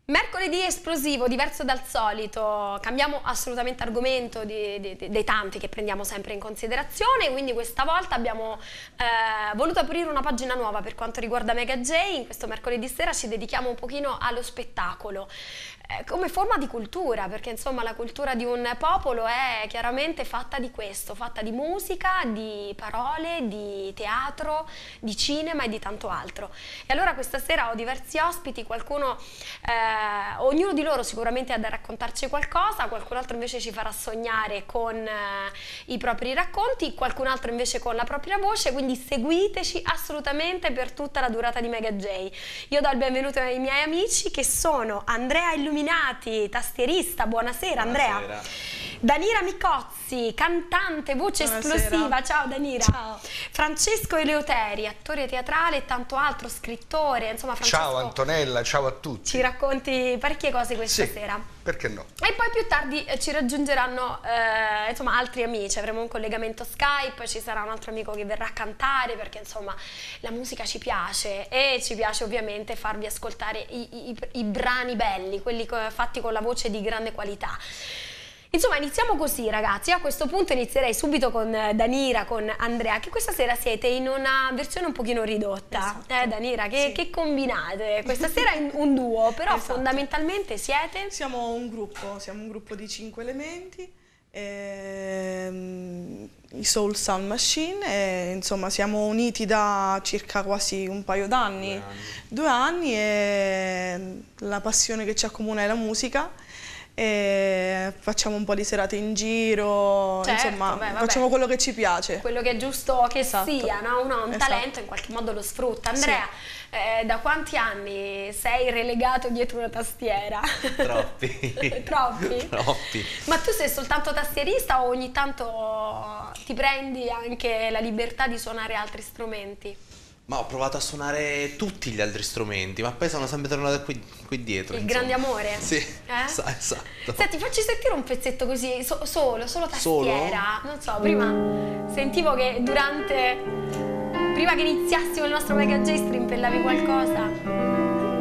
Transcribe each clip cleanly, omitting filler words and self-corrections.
Mercoledì esplosivo, diverso dal solito, cambiamo assolutamente argomento dei tanti che prendiamo sempre in considerazione, quindi questa volta abbiamo voluto aprire una pagina nuova per quanto riguarda Mega J. In questo mercoledì sera ci dedichiamo un pochino allo spettacolo, come forma di cultura, perché insomma la cultura di un popolo è chiaramente fatta di questo, fatta di musica, di parole, di teatro, di cinema e di tanto altro. E allora questa sera ho diversi ospiti, qualcuno... ognuno di loro sicuramente ha da raccontarci qualcosa, qualcun altro invece ci farà sognare con i propri racconti, qualcun altro invece con la propria voce, quindi seguiteci assolutamente per tutta la durata di Mega J. Io do il benvenuto ai miei amici che sono Andrea Illuminati, tastierista, buonasera Andrea. Buonasera. Danira Micozzi, cantante, voce esplosiva, ciao Danira. Ciao. Francesco Eleuteri, attore teatrale e tanto altro, scrittore, insomma Francesco. Ciao Antonella, ciao a tutti. Ci racconti parecchie cose questa Sì, sera. perché no? E poi più tardi ci raggiungeranno insomma altri amici, avremo un collegamento Skype, ci sarà un altro amico che verrà a cantare perché insomma la musica ci piace e ci piace ovviamente farvi ascoltare i brani belli, quelli fatti con la voce di grande qualità. Insomma, iniziamo così ragazzi, a questo punto inizierei subito con Danira, con Andrea, che questa sera siete in una versione un pochino ridotta. Esatto. Danira, Sì. che combinate? Questa sera è un duo, però Esatto. fondamentalmente siete? Siamo un gruppo di 5 elementi, i Soul Sound Machine, e, insomma siamo uniti da circa quasi un paio d'anni, 2 anni, e la passione che ci accomuna è la musica. E facciamo un po' di serate in giro, Certo, insomma vabbè. facciamo quello che ci piace. Quello che è giusto che Esatto. sia, no? Uno ha un Esatto. talento, in qualche modo lo sfrutta. Andrea, da quanti anni sei relegato dietro una tastiera? Troppi. Troppi? Troppi. Ma tu sei soltanto tastierista o ogni tanto ti prendi anche la libertà di suonare altri strumenti? Ma ho provato a suonare tutti gli altri strumenti, ma poi sono sempre tornato qui dietro. Il insomma. grande amore? Sì, Esatto. esatto. Senti, facci sentire un pezzetto così, solo tastiera. Solo? Non so, prima sentivo che prima che iniziassimo il nostro Mega J strimpellavi qualcosa.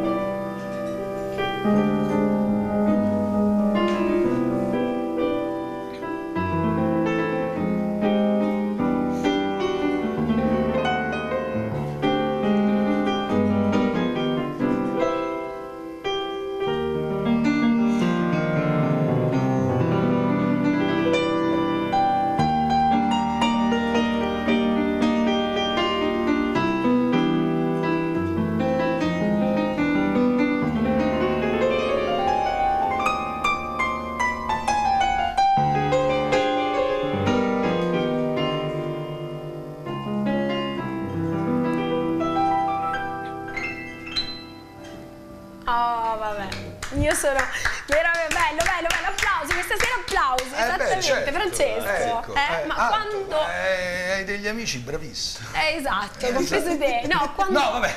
Oh, vabbè, io sono veramente bello, applausi, questa sera applausi, esattamente, certo. Francesco. Ecco, Ma quando... hai degli amici bravissimi. Esatto, compreso te. No, quando... No, vabbè,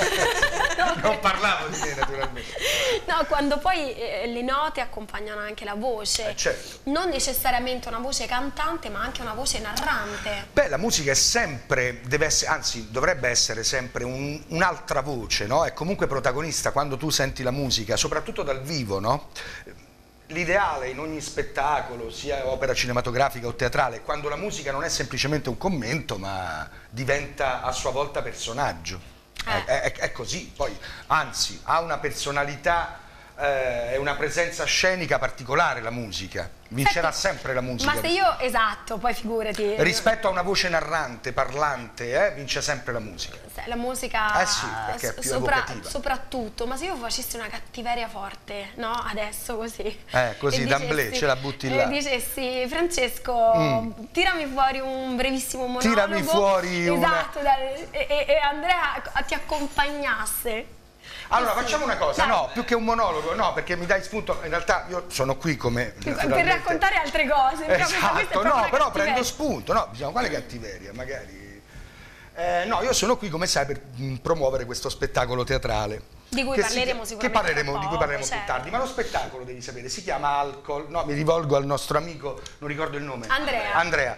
No, non parlavo di te naturalmente. No, quando poi le note accompagnano anche la voce, Certo. non necessariamente una voce cantante, ma anche una voce narrante. Beh, la musica è sempre, deve essere, anzi dovrebbe essere sempre un'altra voce, no? È comunque protagonista quando tu senti la musica, soprattutto dal vivo, no? L'ideale in ogni spettacolo, sia opera cinematografica o teatrale, è quando la musica non è semplicemente un commento, ma diventa a sua volta personaggio. È così, poi anzi ha una personalità e una presenza scenica particolare la musica, vincerà sempre la musica. Ma se io, esatto, poi figurati. Rispetto a una voce narrante, parlante, vince sempre la musica. La musica Sì, perché è più evocativa. soprattutto, ma se io facessi una cattiveria forte, no? Adesso così. Così d'amblè ce la butti là. E dicessi, Francesco, tirami fuori un brevissimo monologo. Tirami fuori esatto, e Andrea ti accompagnasse. Allora facciamo una cosa, Dai. no, più che un monologo, no, perché mi dai spunto, in realtà io sono qui come... Per raccontare altre cose. Però questa è Esatto, proprio no, una però cattiveria. prendo spunto, no, diciamo, quale cattiveria, magari... no, io sono qui, come sai, per promuovere questo spettacolo teatrale. Di cui parleremo sicuramente di cui parleremo certo. più tardi, ma lo spettacolo, devi sapere, si chiama Alcol, no, mi rivolgo al nostro amico, non ricordo il nome. Andrea. Andrea.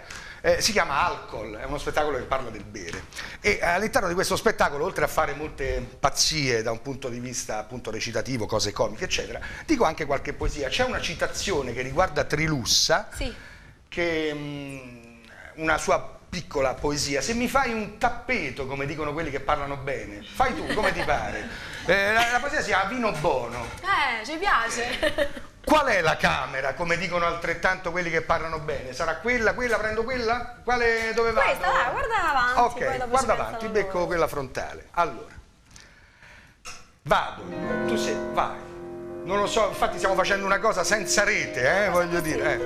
Si chiama Alcol, è uno spettacolo che parla del bere e all'interno di questo spettacolo, oltre a fare molte pazzie da un punto di vista appunto recitativo, cose comiche eccetera, dico anche qualche poesia. C'è una citazione che riguarda Trilussa, Sì. che una sua piccola poesia: se mi fai un tappeto, come dicono quelli che parlano bene, fai tu come ti pare. La poesia si chiama Vino Bono. Ci piace. Qual è la camera, come dicono altrettanto quelli che parlano bene? Sarà quella, prendo quella? Quale, dove vado? Questa, dai, guarda avanti. Ok, poi dopo guarda ci avanti, pensano becco loro. quella frontale. Allora, vado, tu sei, vai. Non lo so, infatti stiamo facendo una cosa senza rete, voglio dire.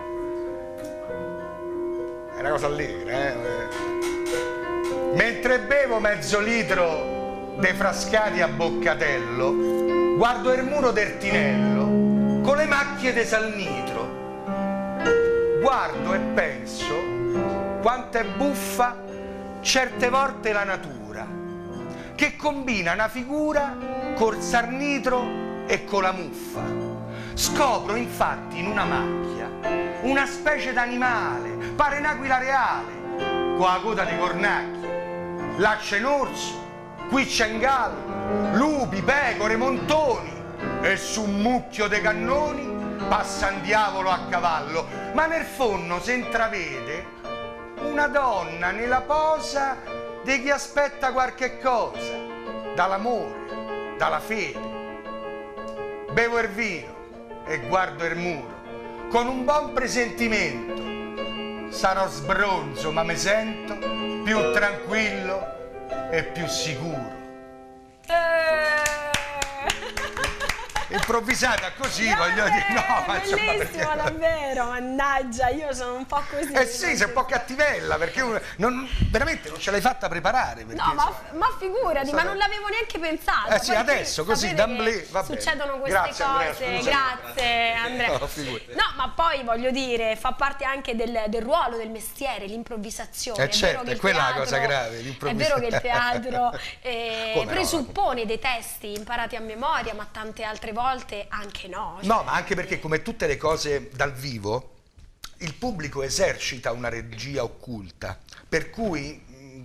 È una cosa allegra, Mentre bevo mezzo litro dei frascati a boccatello, guardo il muro del tinello con le macchie de salnitro. Guardo e penso quanto è buffa certe volte la natura, che combina una figura col sarnitro e con la muffa. Scopro infatti in una macchia una specie d'animale, pare un'aquila reale, con la coda di cornacchia. Là c'è un orso, qui c'è un gallo, lupi, pecore, montoni, e su un mucchio de cannoni passa un diavolo a cavallo, ma nel forno si intravede una donna nella posa di chi aspetta qualche cosa, dall'amore, dalla fede. Bevo il vino e guardo il muro con un buon presentimento. Sarò sbronzo, ma mi sento più tranquillo e più sicuro. Improvvisata così, voglio dire, no, ma insomma, bellissimo, perché... davvero, mannaggia, io sono un po' così. Sì, sei un po' cattivella, perché veramente non ce l'hai fatta preparare. Perché, No, insomma, ma figurati, ma non l'avevo neanche pensato. sì, Poi adesso, così, sapete d'amblè, che va bene. succedono queste Grazie, Andrea, cose, scusa. grazie Andrea. No, figurati. No, ma poi voglio dire, fa parte anche del ruolo, del mestiere, l'improvvisazione. Certo, è quella la cosa grave, È l'improvvisazione. vero che il teatro Come no? presuppone dei testi imparati a memoria, ma tante altre volte anche no. No, ma anche perché, come tutte le cose dal vivo, il pubblico esercita una regia occulta, per cui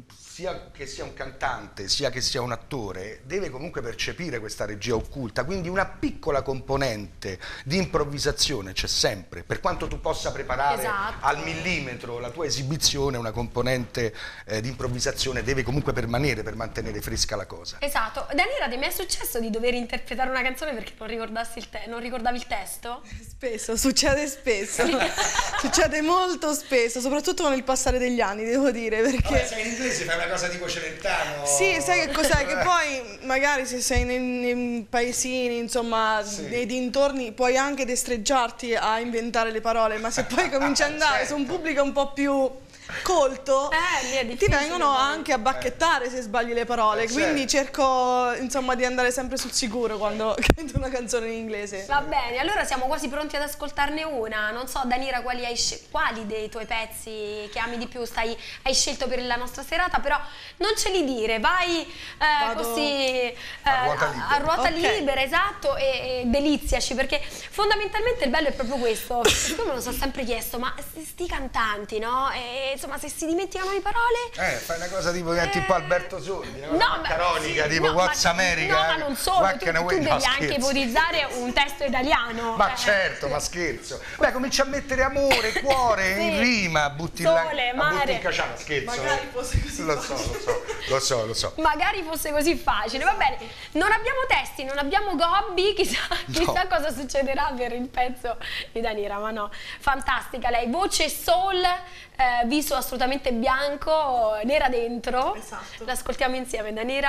sia che sia un cantante, sia che sia un attore, deve comunque percepire questa regia occulta, quindi una piccola componente di improvvisazione c'è sempre, per quanto tu possa preparare Esatto. al millimetro la tua esibizione, una componente di improvvisazione deve comunque permanere per mantenere fresca la cosa. Esatto. Daniela, ti è mai successo di dover interpretare una canzone perché non ricordavi il testo? Spesso, succede spesso. Succede molto spesso, soprattutto con il passare degli anni, devo dire, perché... sei in inglese, fai una cosa tipo Celentano. Sì, sai che cos'è? Che poi magari se sei nei paesini, insomma, Sì. nei dintorni, puoi anche destreggiarti a inventare le parole, ma se poi cominci ad andare certo. su un pubblico un po' più colto, lì è ti difficile, vengono poi. anche a bacchettare se sbagli le parole, quindi cerco insomma di andare sempre sul sicuro quando canto una canzone in inglese. Va bene, allora siamo quasi pronti ad ascoltarne una. Non so, Daniela, quali dei tuoi pezzi che ami di più hai scelto per la nostra serata, però non ce li dire, vai Vado così a ruota libera. a ruota Ok. libera, esatto, e deliziaci, perché fondamentalmente il bello è proprio questo. Siccome me lo sono sempre chiesto, ma sti cantanti, no? E, insomma, se si dimenticano le parole... Fai una cosa tipo Alberto Sordi, una cosa No, ma- macaronica, sì, tipo no, What's ma- America. No, ma non solo, What tu can I win? devi No, anche scherzo. ipotizzare un testo italiano. Ma certo, ma scherzo. Beh, comincia a mettere amore, cuore Sì. in rima, butti Sole, la butti mare. in caciara, scherzo. Magari fosse così Lo so. Magari fosse così facile, va bene. Non abbiamo testi, non abbiamo gobbi, chissà cosa succederà per il pezzo di Daniela, ma no. Fantastica lei, voce soul, viso assolutamente bianco, nera dentro. Esatto. L'ascoltiamo insieme, Daniela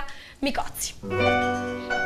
Micozzi.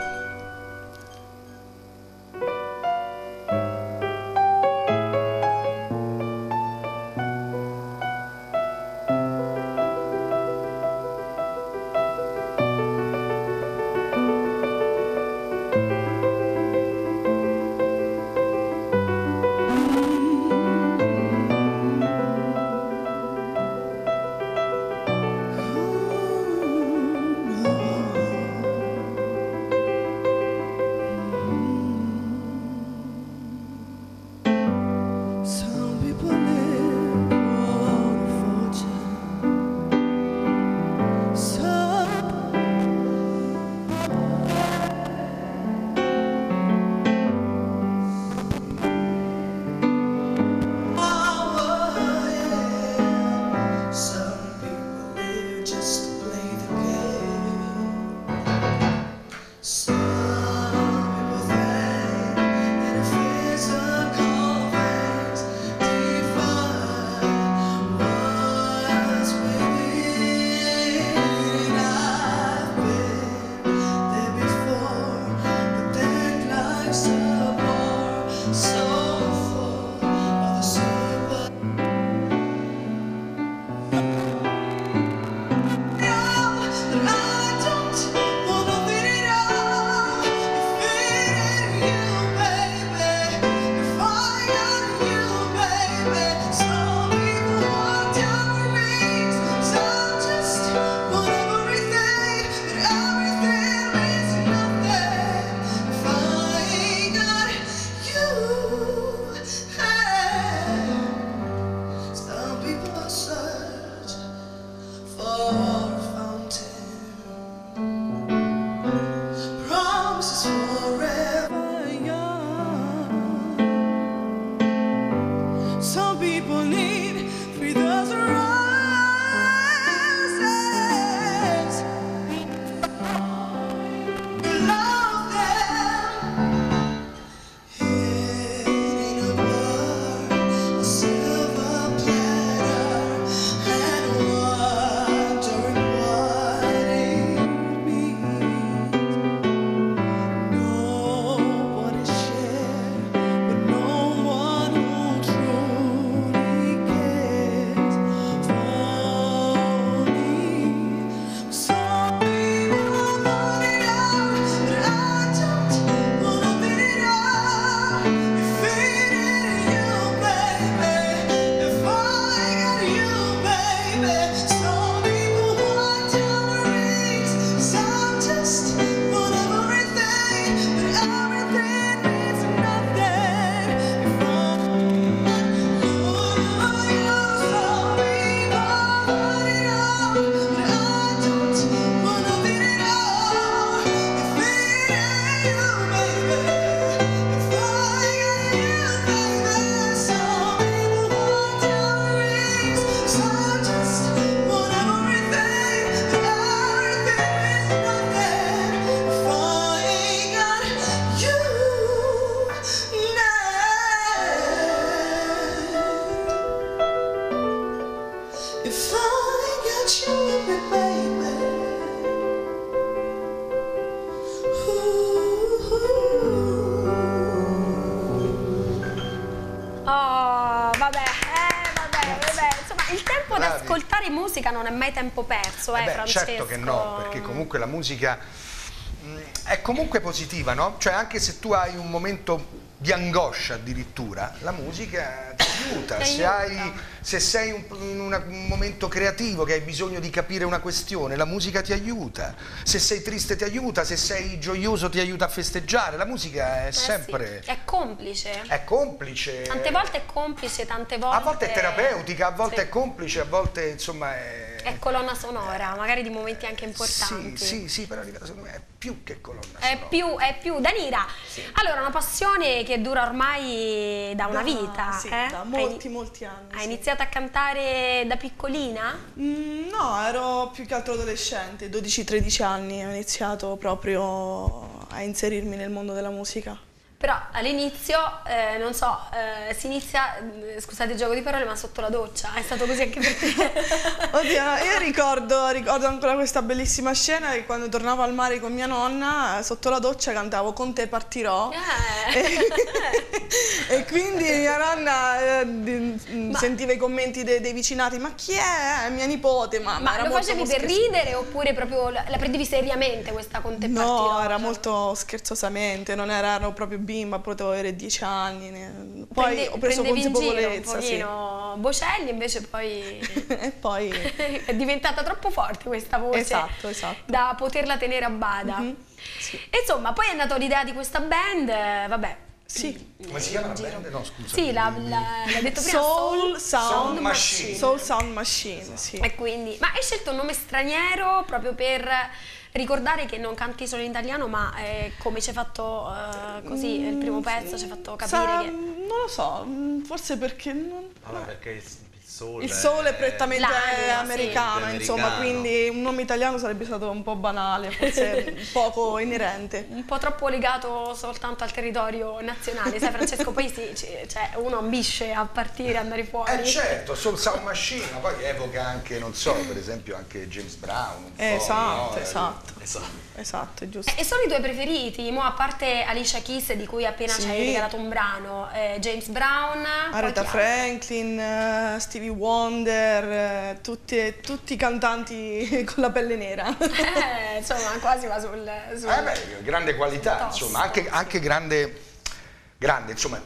ascoltare musica non è mai tempo perso, Francesco? Certo che no, perché comunque la musica è comunque positiva, no? Cioè anche se tu hai un momento di angoscia addirittura, la musica ti aiuta. Se sei in un momento creativo che hai bisogno di capire una questione, la musica ti aiuta. Se sei triste ti aiuta, se sei gioioso ti aiuta a festeggiare. La musica è sempre... Sì. È complice. È complice. Tante volte è complice, tante volte... A volte è terapeutica, a volte è complice, a volte insomma è colonna sonora, magari di momenti anche importanti. Sì, però secondo me è più che colonna sonora. È più. Danira, allora una passione che dura ormai da una vita. Sì, da molti anni. Hai iniziato a cantare da piccolina? No, ero più che altro adolescente, 12-13 anni ho iniziato proprio a inserirmi nel mondo della musica. Però all'inizio, non so, si inizia, scusate il gioco di parole, ma sotto la doccia, è stato così anche per te? Oddio, io ricordo ancora questa bellissima scena che quando tornavo al mare con mia nonna, sotto la doccia cantavo Con te partirò. E quindi mia nonna sentiva i commenti dei vicinati, ma chi è? Mia nipote, ma lo facevi per ridere oppure proprio la prendevi seriamente questa Con te partirò? No, era molto scherzosamente, non erano proprio bimba, potevo avere 10 anni, poi ho preso consapevolezza. Un pochino Bocelli, invece poi... e poi... è diventata troppo forte questa voce. Esatto. Da poterla tenere a bada. Sì. E insomma, poi è nata l'idea di questa band, vabbè. Sì. Come si chiama la band? No, scusa. Sì, l'ha detto prima. Soul Sound Machine. Soul Sound Machine, sì. E quindi, ma hai scelto un nome straniero proprio per ricordare che non canti solo in italiano, ma come ci hai fatto così il primo pezzo, ci hai fatto capire che... Non lo so, forse perché non... Allora, perché il Il sole è prettamente americano, sì. insomma, quindi un nome italiano sarebbe stato un po' banale, forse poco inerente. Un po' troppo legato soltanto al territorio nazionale, sai Francesco, poi sì, cioè, uno ambisce a partire, andare fuori. Certo, Soul Sound Machine, poi evoca anche, non so, per esempio anche James Brown. Un esatto, po', esatto, è giusto. E sono i tuoi preferiti, mo a parte Alicia Keys di cui appena ci hai regalato un brano, James Brown, Aretha Franklin, Stevie Wonder, tutti i cantanti con la pelle nera. Insomma, quasi va sul beh, grande qualità, tosto. insomma, anche grande insomma,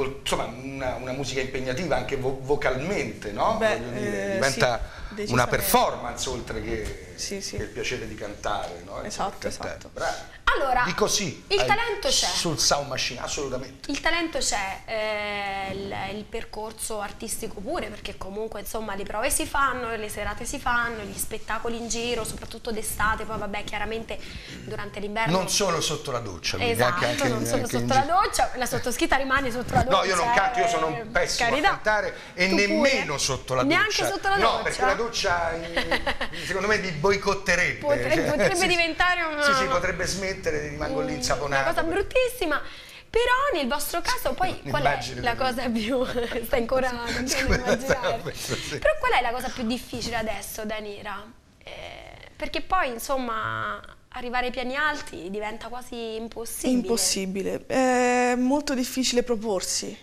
una musica impegnativa anche vocalmente, no? Beh, voglio dire, diventa sì, una performance oltre che sì. il piacere di cantare, no? Esatto. Bravi. Allora, Dico sì, il talento c'è. Sul Sound Machine, assolutamente. Il talento c'è, il percorso artistico pure, perché comunque insomma le prove si fanno, le serate si fanno, gli spettacoli in giro, soprattutto d'estate, poi vabbè chiaramente durante l'inverno. Non solo sotto la doccia. Esatto, non solo sotto la doccia, la sottoscritta rimane sotto la doccia. No, io non canto, io sono un pessimo a cantare e Tu nemmeno pure? sotto la doccia. Neanche sotto la doccia? No, perché la doccia secondo me mi boicotterebbe. Potrebbe diventare una... Sì, potrebbe smettere, rimango lì insaponato. Una cosa bruttissima. Però nel vostro caso poi qual è la cosa più... Stai ancora continuando a immaginare. Sì. Però qual è la cosa più difficile adesso, Danira? Perché poi insomma arrivare ai piani alti diventa quasi impossibile. Impossibile. È molto difficile proporsi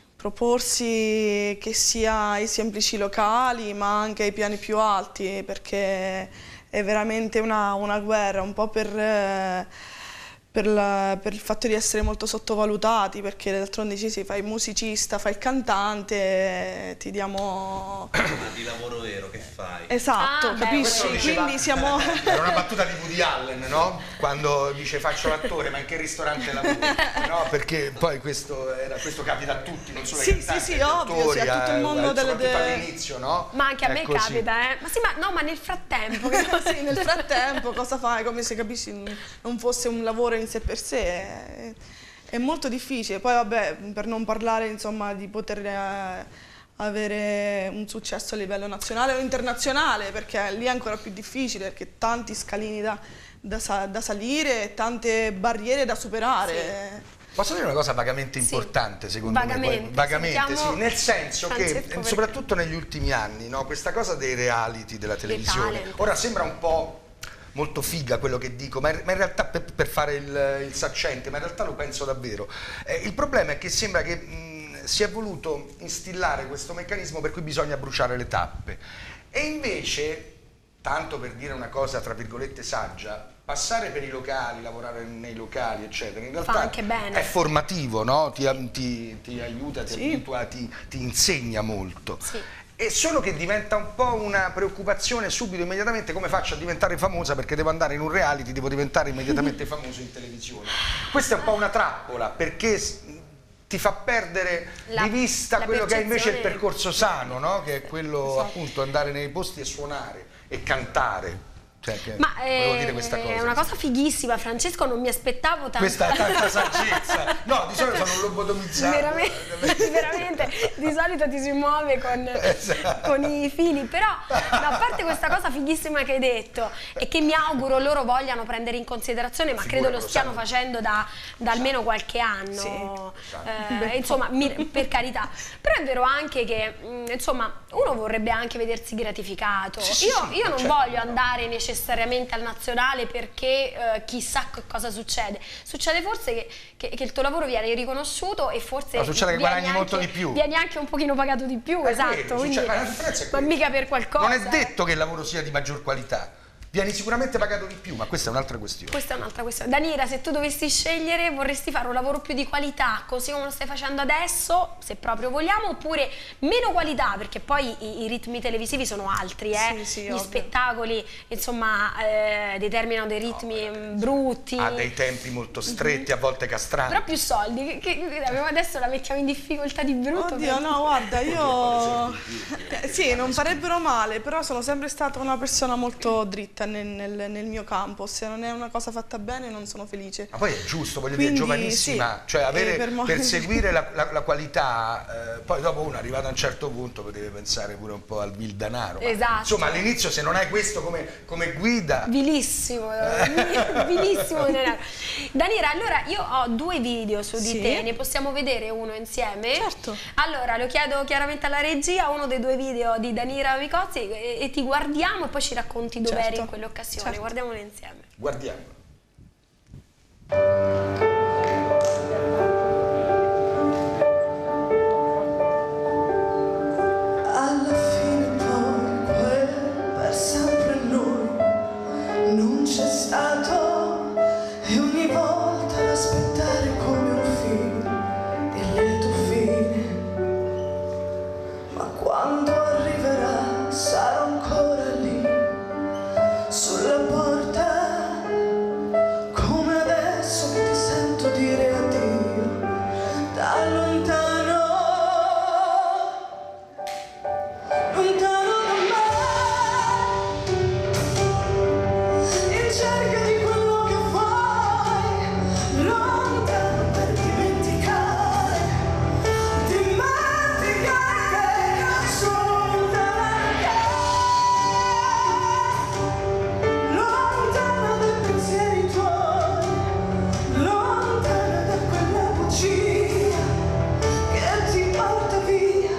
che sia ai semplici locali ma anche ai piani più alti, perché è veramente una guerra, un po' per il fatto di essere molto sottovalutati, perché d'altronde ci fai il musicista, fai il cantante, ti diamo... Ma di lavoro vero che fai? Esatto, capisci? Quindi siamo... Era una battuta di Woody Allen, no? Quando dice faccio l'attore, ma in che ristorante lavori? No, perché poi questo capita a tutti, non solo ai cantanti, sì, ovvio, sì, a tutto il mondo soprattutto all'inizio, no? Ma anche a me capita, Ma sì, ma nel frattempo... Sì, nel frattempo cosa fai? Come se capisci non fosse un lavoro in sé per sé, è molto difficile. Poi vabbè, per non parlare insomma di poter avere un successo a livello nazionale o internazionale, perché lì è ancora più difficile, perché tanti scalini da salire, tante barriere da superare. Sì. Posso dire una cosa vagamente importante, secondo me? Vagamente, sì, nel senso che, soprattutto negli ultimi anni, no, questa cosa dei reality della televisione, ora sembra un po' molto figa quello che dico, ma in realtà per fare il saccente, ma in realtà lo penso davvero. Il problema è che sembra che si è voluto instillare questo meccanismo per cui bisogna bruciare le tappe. E invece, tanto per dire una cosa tra virgolette saggia, passare per i locali, lavorare nei locali, eccetera, in realtà anche bene. È formativo, no? Ti aiuta, ti abitua, ti insegna molto. Sì. E solo che diventa un po' una preoccupazione subito, immediatamente, come faccio a diventare famosa, perché devo andare in un reality, devo diventare immediatamente famoso in televisione. Questa è un po' una trappola, perché ti fa perdere di vista quello che è invece il percorso sano, no? Che è quello appunto andare nei posti e suonare e cantare. Cioè, ma volevo dire questa cosa. È una cosa fighissimo, Francesco, non mi aspettavo tanta saggezza. No, di solito sono un lobotomizzato. Veramente, di solito ti si muove con i fili, però no, a parte questa cosa fighissima che hai detto e che mi auguro loro vogliano prendere in considerazione, ma credo lo stiano facendo da almeno qualche anno, insomma, per carità. Però è vero anche che insomma uno vorrebbe anche vedersi gratificato. Io non voglio andare necessariamente al nazionale perché chissà che cosa succede. Succede forse che il tuo lavoro viene riconosciuto e forse succede che guadagni molto di più. Vieni anche un pochino pagato di più, esatto. Quindi, ma mica per qualcosa. Non è detto che il lavoro sia di maggior qualità. Vieni sicuramente pagato di più, ma questa è un'altra questione. Questa è un'altra questione. Danira, se tu dovessi scegliere, vorresti fare un lavoro più di qualità, così come lo stai facendo adesso, se proprio vogliamo, oppure meno qualità, perché poi i ritmi televisivi sono altri, Sì, gli spettacoli, insomma, determinano dei ritmi brutti. Ha dei tempi molto stretti, a volte castranti. Però più soldi, adesso la mettiamo in difficoltà di brutto. Oddio, no, guarda, io... sì, non farebbero male, però sono sempre stata una persona molto dritta tutta nel mio campo. Se non è una cosa fatta bene non sono felice. Ma poi è giusto, voglio Quindi, dire, giovanissima, sì, cioè avere, per perseguire la qualità, poi dopo uno arrivato a un certo punto deve pensare pure un po' al vil denaro. Esatto. Insomma, all'inizio se non hai questo come guida... Vilissimo, vilissimo denaro. Danira, allora io ho 2 video su di te, ne possiamo vedere uno insieme? Certo. Allora, lo chiedo chiaramente alla regia, uno dei 2 video di Danira Micozzi e ti guardiamo e poi ci racconti dove eri in quell'occasione. Certo. Guardiamolo insieme. Guardiamo. Alla fine poi quel per sempre noi non c'è stato e ogni volta ad aspettare come un film di lieto fine, ma quando arriverà sarò ancora lì sulla porta, come adesso che ti sento dire addio da lontano, lontano da me, in cerca di quello che vuoi, lontano per dimenticare che sono lontana, lontana dai pensieri tuoi, lontana da quella bugia che ti porta via.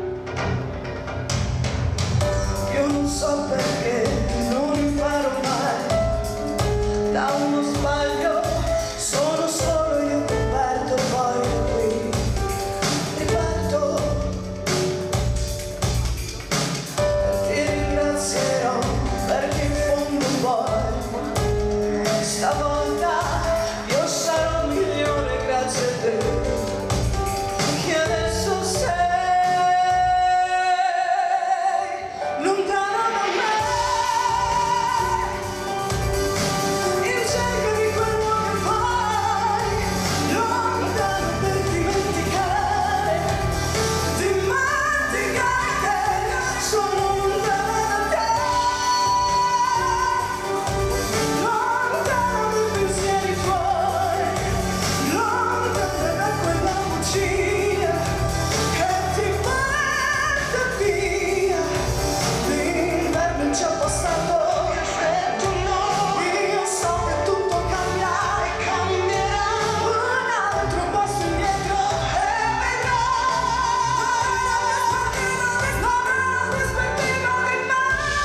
Io non so perché non imparo mai da uno sbaglio, sono solo io che perdo, poi qui riparto. Ti ringrazierò perché in fondo poi stavolta io sarò un milione grazie a te che adesso sei lontano da me, in cerca di quello che vuoi, lontano per dimenticare che sono lontana da te, lontano dai pensieri tuoi, lontana da quella bugia che ti porta via. L'inverno è già passato e tu no, io so che tutto cambia e cambierà, un altro passo indietro e vedrò una prospettiva di me.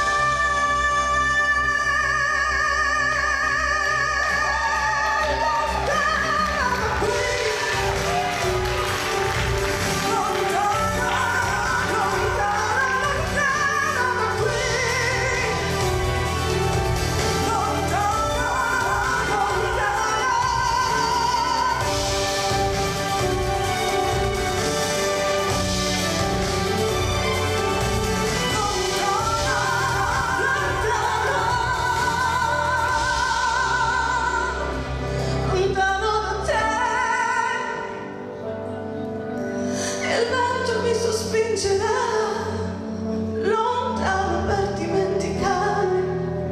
Lontano da te, il vento mi sospingerà, lontano per dimenticare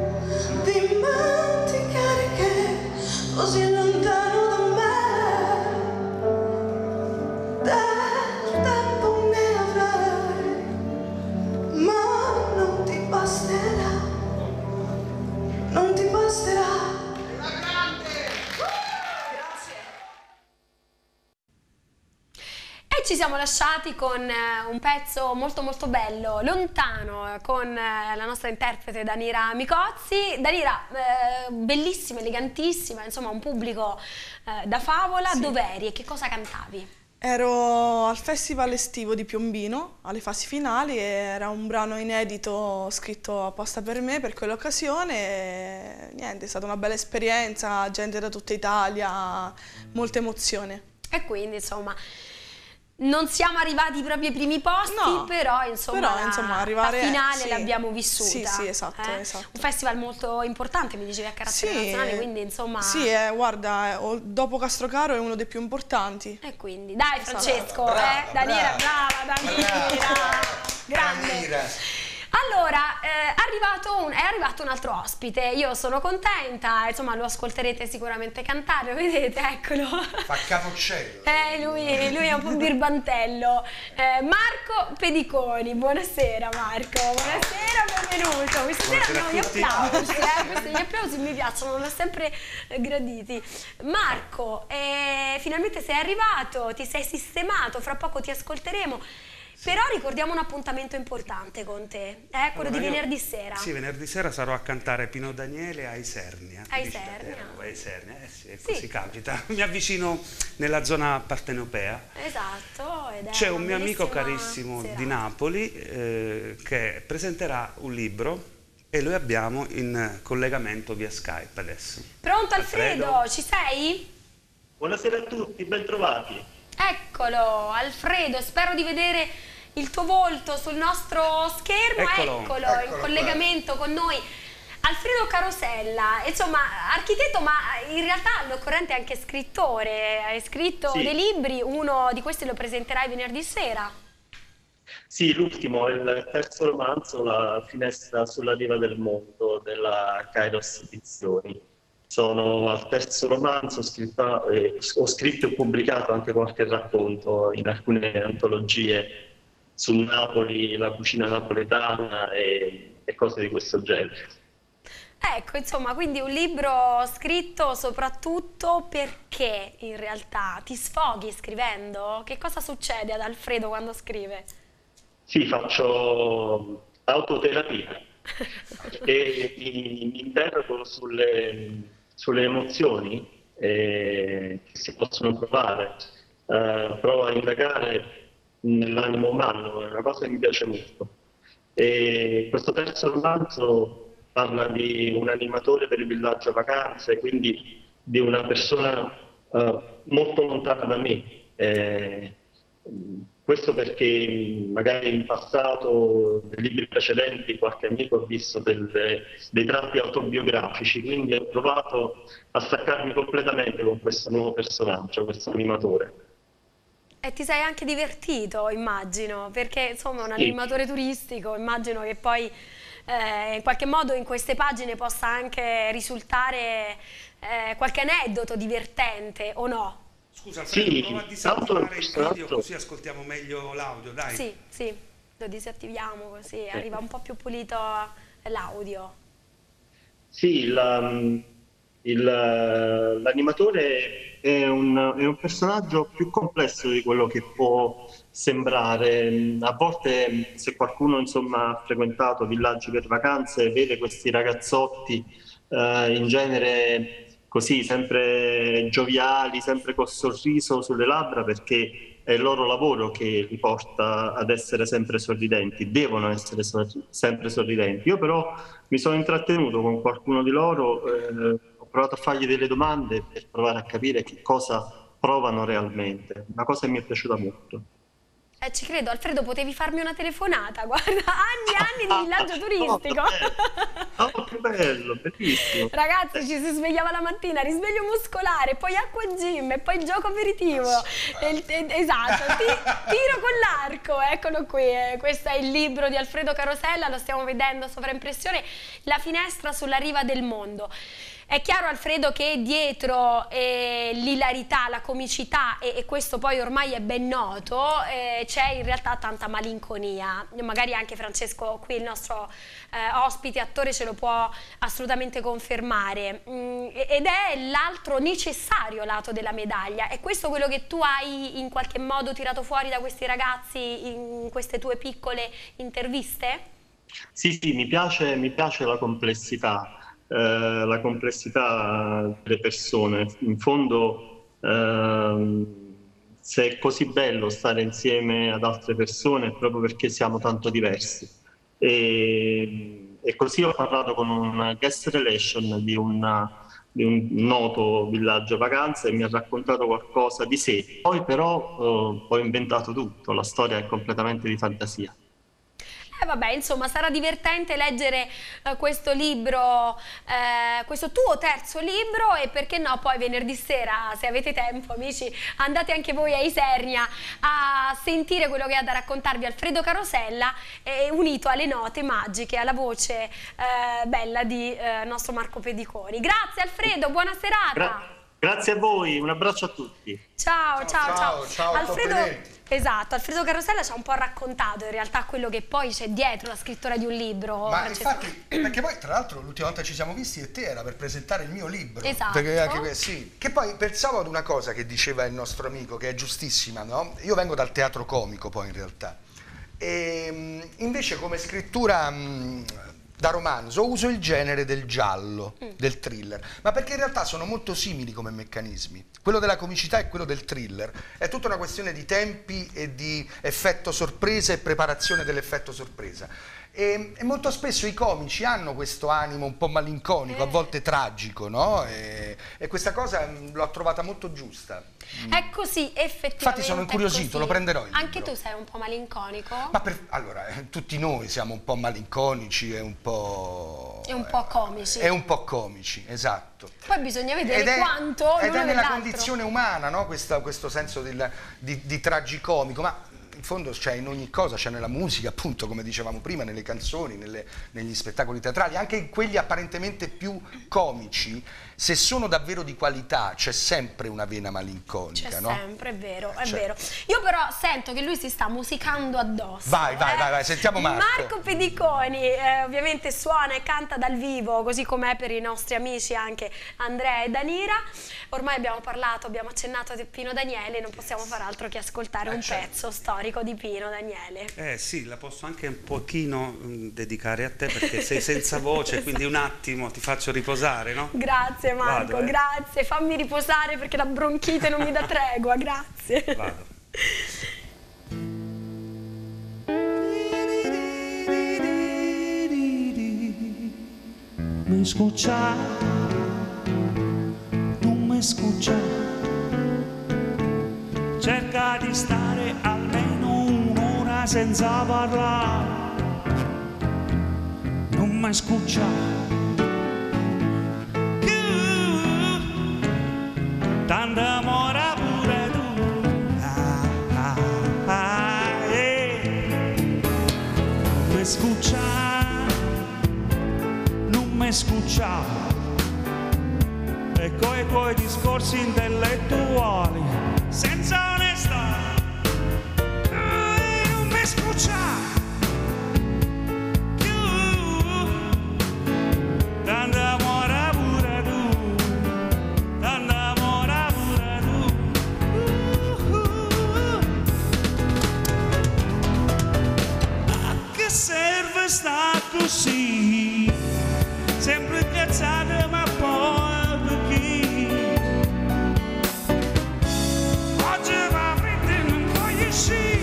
che così lontano da me, del tempo ne avrai, ma non ti basterà, non ti basterà. E ci siamo lasciati con un pezzo molto molto bello, Lontano, con la nostra interprete Danira Micozzi. Danira, bellissima, elegantissima, insomma un pubblico da favola. Sì. Dov'eri e che cosa cantavi? Ero al festival estivo di Piombino, alle fasi finali, e era un brano inedito scritto apposta per me, per quell'occasione, e niente, è stata una bella esperienza, gente da tutta Italia, molta emozione. E quindi insomma non siamo arrivati proprio ai primi posti, No, però insomma arrivare, la finale sì. l'abbiamo vissuta. Sì, sì, esatto, esatto. Un festival molto importante, mi dicevi, a carattere nazionale, quindi insomma... Sì, guarda, dopo Castrocaro è uno dei più importanti. E quindi, dai Francesco, Brava, Danira, brava. brava, Danira, grande. Danira. Allora, è arrivato un altro ospite, io sono contenta, insomma lo ascolterete sicuramente cantare, vedete, eccolo. Fa capoccello. Lui è un po' birbantello. Marco Pediconi, buonasera Marco, buonasera, benvenuto. Questa sera abbiamo gli applausi, gli applausi mi piacciono, non ho sempre graditi. Marco, finalmente sei arrivato, ti sei sistemato, fra poco ti ascolteremo. Però ricordiamo un appuntamento importante con te, quello di venerdì sera. Sì, venerdì sera sarò a cantare Pino Daniele a Isernia. A Isernia. Sì, così capita. Mi avvicino nella zona partenopea. Esatto. C'è un mio amico carissimo serata di Napoli che presenterà un libro e lo abbiamo in collegamento via Skype adesso. Pronto Alfredo, ci sei? Buonasera a tutti, ben trovati. Eccolo, Alfredo, spero di vedere il tuo volto sul nostro schermo. Eccolo in collegamento con noi. Alfredo Carosella, insomma, architetto, ma in realtà all'occorrente anche scrittore. Hai scritto dei libri, uno di questi lo presenterai venerdì sera. Sì, l'ultimo, il terzo romanzo, La finestra sulla riva del mondo, della Kairos Edizioni. Sono al terzo romanzo, ho scritto e pubblicato anche qualche racconto in alcune antologie su Napoli, la cucina napoletana e cose di questo genere. Ecco, insomma, quindi un libro scritto soprattutto perché in realtà ti sfoghi scrivendo? Che cosa succede ad Alfredo quando scrive? Sì, faccio autoterapia e mi interrogo sulle emozioni che si possono provare. Provo a indagare nell'animo umano, è una cosa che mi piace molto. E questo terzo romanzo parla di un animatore per il villaggio vacanze, quindi di una persona molto lontana da me. Questo perché magari in passato, nei libri precedenti, qualche amico ha visto dei tratti autobiografici, quindi ho provato a staccarmi completamente con questo nuovo personaggio, questo animatore. E ti sei anche divertito, immagino, perché insomma un animatore turistico, immagino che poi in qualche modo in queste pagine possa anche risultare qualche aneddoto divertente, o no? Scusa Alfredo, prova a disattivare il video tanto. così ascoltiamo meglio l'audio, dai. Sì, lo disattiviamo così arriva un po' più pulito l'audio. Sì, l'animatore è un personaggio più complesso di quello che può sembrare. A volte, se qualcuno insomma ha frequentato villaggi per vacanze, vede questi ragazzotti in genere così, sempre gioviali, sempre col sorriso sulle labbra, perché è il loro lavoro che li porta ad essere sempre sorridenti, devono essere sempre sorridenti. Io però mi sono intrattenuto con qualcuno di loro, ho provato a fargli delle domande per provare a capire che cosa provano realmente, una cosa che mi è piaciuta molto. Ci credo, Alfredo, potevi farmi una telefonata, guarda, anni e anni di villaggio turistico. Oh, che bello, bellissimo. Ragazzi, ci si svegliava la mattina, risveglio muscolare, poi acqua e gym, e poi gioco aperitivo. Esatto, tiro con l'arco, eccolo qui. Questo è il libro di Alfredo Carosella, lo stiamo vedendo sovraimpressione, La finestra sulla riva del mondo. È chiaro, Alfredo, che dietro l'ilarità, la comicità, e questo poi ormai è ben noto, c'è in realtà tanta malinconia. Magari anche Francesco, qui il nostro ospite, attore, ce lo può assolutamente confermare. Ed è l'altro necessario lato della medaglia. È questo quello che tu hai in qualche modo tirato fuori da questi ragazzi in queste tue piccole interviste? Sì, mi piace la complessità. La complessità delle persone. In fondo, se è così bello stare insieme ad altre persone è proprio perché siamo tanto diversi. E così ho parlato con un guest relation di un noto villaggio vacanze e mi ha raccontato qualcosa di sé. Poi però ho inventato tutto, la storia è completamente di fantasia. E vabbè, insomma, sarà divertente leggere questo libro, questo tuo terzo libro, e perché no, poi venerdì sera, se avete tempo, amici, andate anche voi a Isernia a sentire quello che ha da raccontarvi Alfredo Carosella, unito alle note magiche, alla voce bella di nostro Marco Pediconi. Grazie Alfredo, buona serata. Grazie a voi, un abbraccio a tutti. Ciao. Alfredo. Esatto, Alfredo Carosella ci ha un po' raccontato in realtà quello che poi c'è dietro la scrittura di un libro. Ma infatti, perché poi tra l'altro l'ultima volta ci siamo visti e te era per presentare il mio libro. Esatto. Perché anche, sì. Che poi pensavo ad una cosa che diceva il nostro amico, che è giustissima, no? Io vengo dal teatro comico poi in realtà. E invece come scrittura da romanzo uso il genere del giallo, del thriller, ma perché in realtà sono molto simili come meccanismi. Quello della comicità e quello del thriller è tutta una questione di tempi e di effetto sorpresa e preparazione dell'effetto sorpresa. E molto spesso i comici hanno questo animo un po' malinconico, a volte tragico, no? E questa cosa l'ho trovata molto giusta. È così, effettivamente. Infatti sono incuriosito, lo prenderò il Anche libro. tu sei un po' malinconico? Ma allora, tutti noi siamo un po' malinconici e un po'... E un po' comici. E un po' comici, esatto. Poi bisogna vedere quanto ed l'uno è nella dell'altro. condizione umana, no? Questo senso di tragicomico, ma in fondo c'è in ogni cosa, c'è nella musica, appunto, come dicevamo prima, nelle canzoni, negli spettacoli teatrali, anche in quelli apparentemente più comici, se sono davvero di qualità c'è sempre una vena malinconica, C'è no? sempre, è vero, è vero. Io però sento che lui si sta musicando addosso. Vai, sentiamo Marco. Marco Pediconi ovviamente suona e canta dal vivo, così com'è per i nostri amici anche Andrea e Danira. Ormai abbiamo parlato, abbiamo accennato a Pino Daniele, non possiamo far altro che ascoltare un pezzo storico di Pino Daniele. Sì, la posso anche un pochino dedicare a te perché sei senza voce, quindi un attimo ti faccio riposare, no? Grazie Marco, Vado, grazie, fammi riposare perché la bronchite non mi dà tregua, grazie. Vado. Mi scuccia, non mi scuccia, cerca di stare almeno un'ora senza parlare, non mi scuccia. Tanto amore pure tu, non mi scuccia, non mi scuccia, e coi discorsi intellettuali, senza onestà, non mi scuccia, tanto amore pure tu. Serve sta così, sempre cazzata ma poi perché oggi va frente non voglio uscire.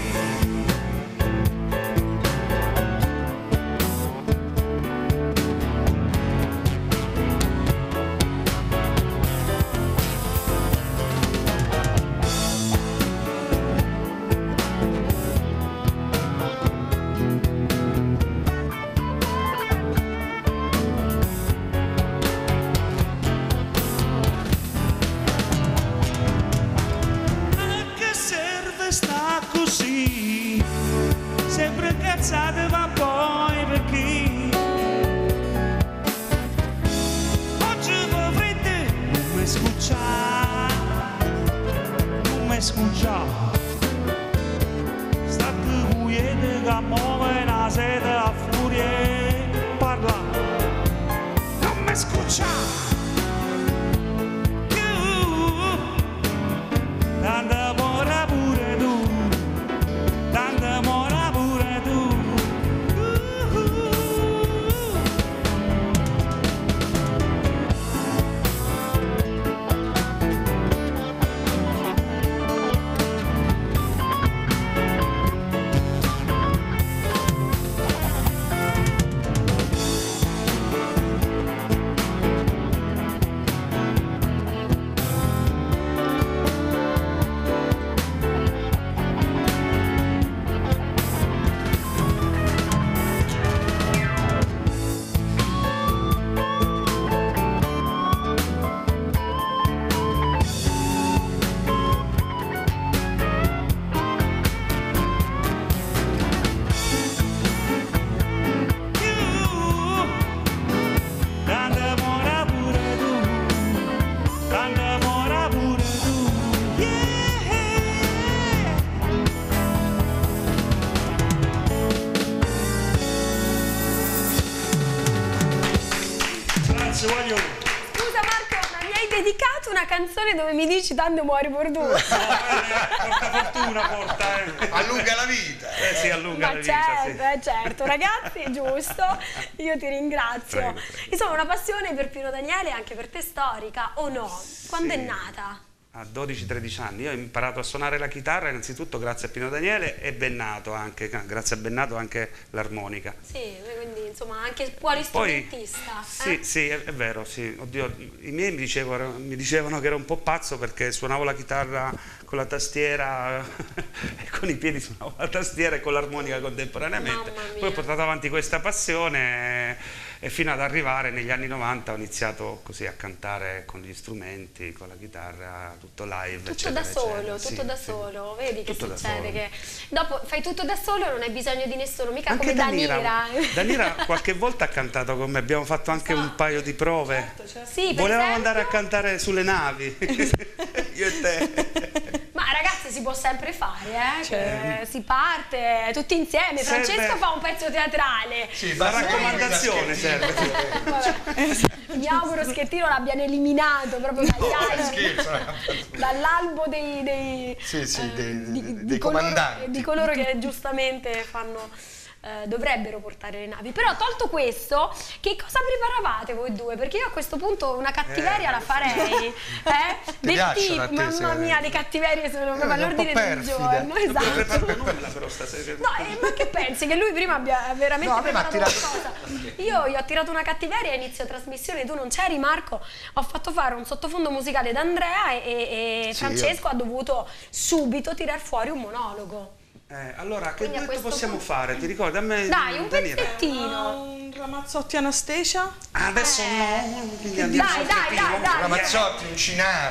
Sempre cazzate ma poi perché oggi va freddo non mi scuccia, non mi scuccia, state quiete che muove una sete a furie, parla, non mi scuccia, tanto amore pure tu, tanto amore pure tu. canzone dove mi dici tanto muori per due. Porta fortuna, porta. Allunga la vita. Sì, allunga Ma la vita, certo, certo, ragazzi, è giusto, io ti ringrazio. Prego. Insomma, una passione per Pino Daniele anche per te storica, o no? Quando è nata? A 12-13 anni io ho imparato a suonare la chitarra innanzitutto grazie a Pino Daniele e Bennato anche, grazie a Bennato anche l'armonica. Sì, quindi insomma anche polistrumentista. Sì, sì, è vero, sì. Oddio, i miei mi dicevano che ero un po' pazzo perché suonavo la chitarra con la tastiera e con i piedi suonavo la tastiera e con l'armonica contemporaneamente. Mamma mia. Poi ho portato avanti questa passione e fino ad arrivare negli anni 90 ho iniziato così a cantare con gli strumenti, con la chitarra, tutto live, Tutto eccetera, da solo, eccetera. tutto Sì, da sì. solo, vedi che Tutto da succede? solo. Che dopo fai tutto da solo e non hai bisogno di nessuno, mica Anche come Danira. Danira qualche volta ha cantato con me, abbiamo fatto anche un paio di prove. Sì, per Volevamo esempio? andare a cantare sulle navi, io e te. Ma ragazzi, si può sempre fare, che si parte tutti insieme. Serve- Francesco fa un pezzo teatrale. Sì, La basta raccomandazione che serve. Vabbè. Mi auguro Schettino l'abbiano eliminato proprio dagli albi, scherzo, dall'albo dei Sì, sì, di dei coloro, comandanti. di coloro che giustamente dovrebbero portare le navi. Però tolto questo, che cosa preparavate voi due? Perché io a questo punto una cattiveria la farei. Del piacciono a tipo, te, mamma se- mie, le cattiverie sono proprio un po' all'ordine del perfide. giorno. Non abbiamo Esatto. preparato nulla però stasera. No, ma che pensi? Che lui prima abbia veramente No, a me m'ha preparato tirato- qualcosa? Io gli ho tirato una cattiveria a inizio trasmissione, tu non c'eri Marco, ho fatto fare un sottofondo musicale da Andrea e Sì, Francesco ha dovuto subito tirar fuori un monologo. Allora, che Quindi a duetto questo possiamo punto- fare? Ti ricordi? A me Dai, un Daniele. pezzettino. Un Ramazzotti Anastasia? Adesso no, quindi andiamo Dai, sul dai, creativo. dai, dai. Ramazzotti, un cinaro.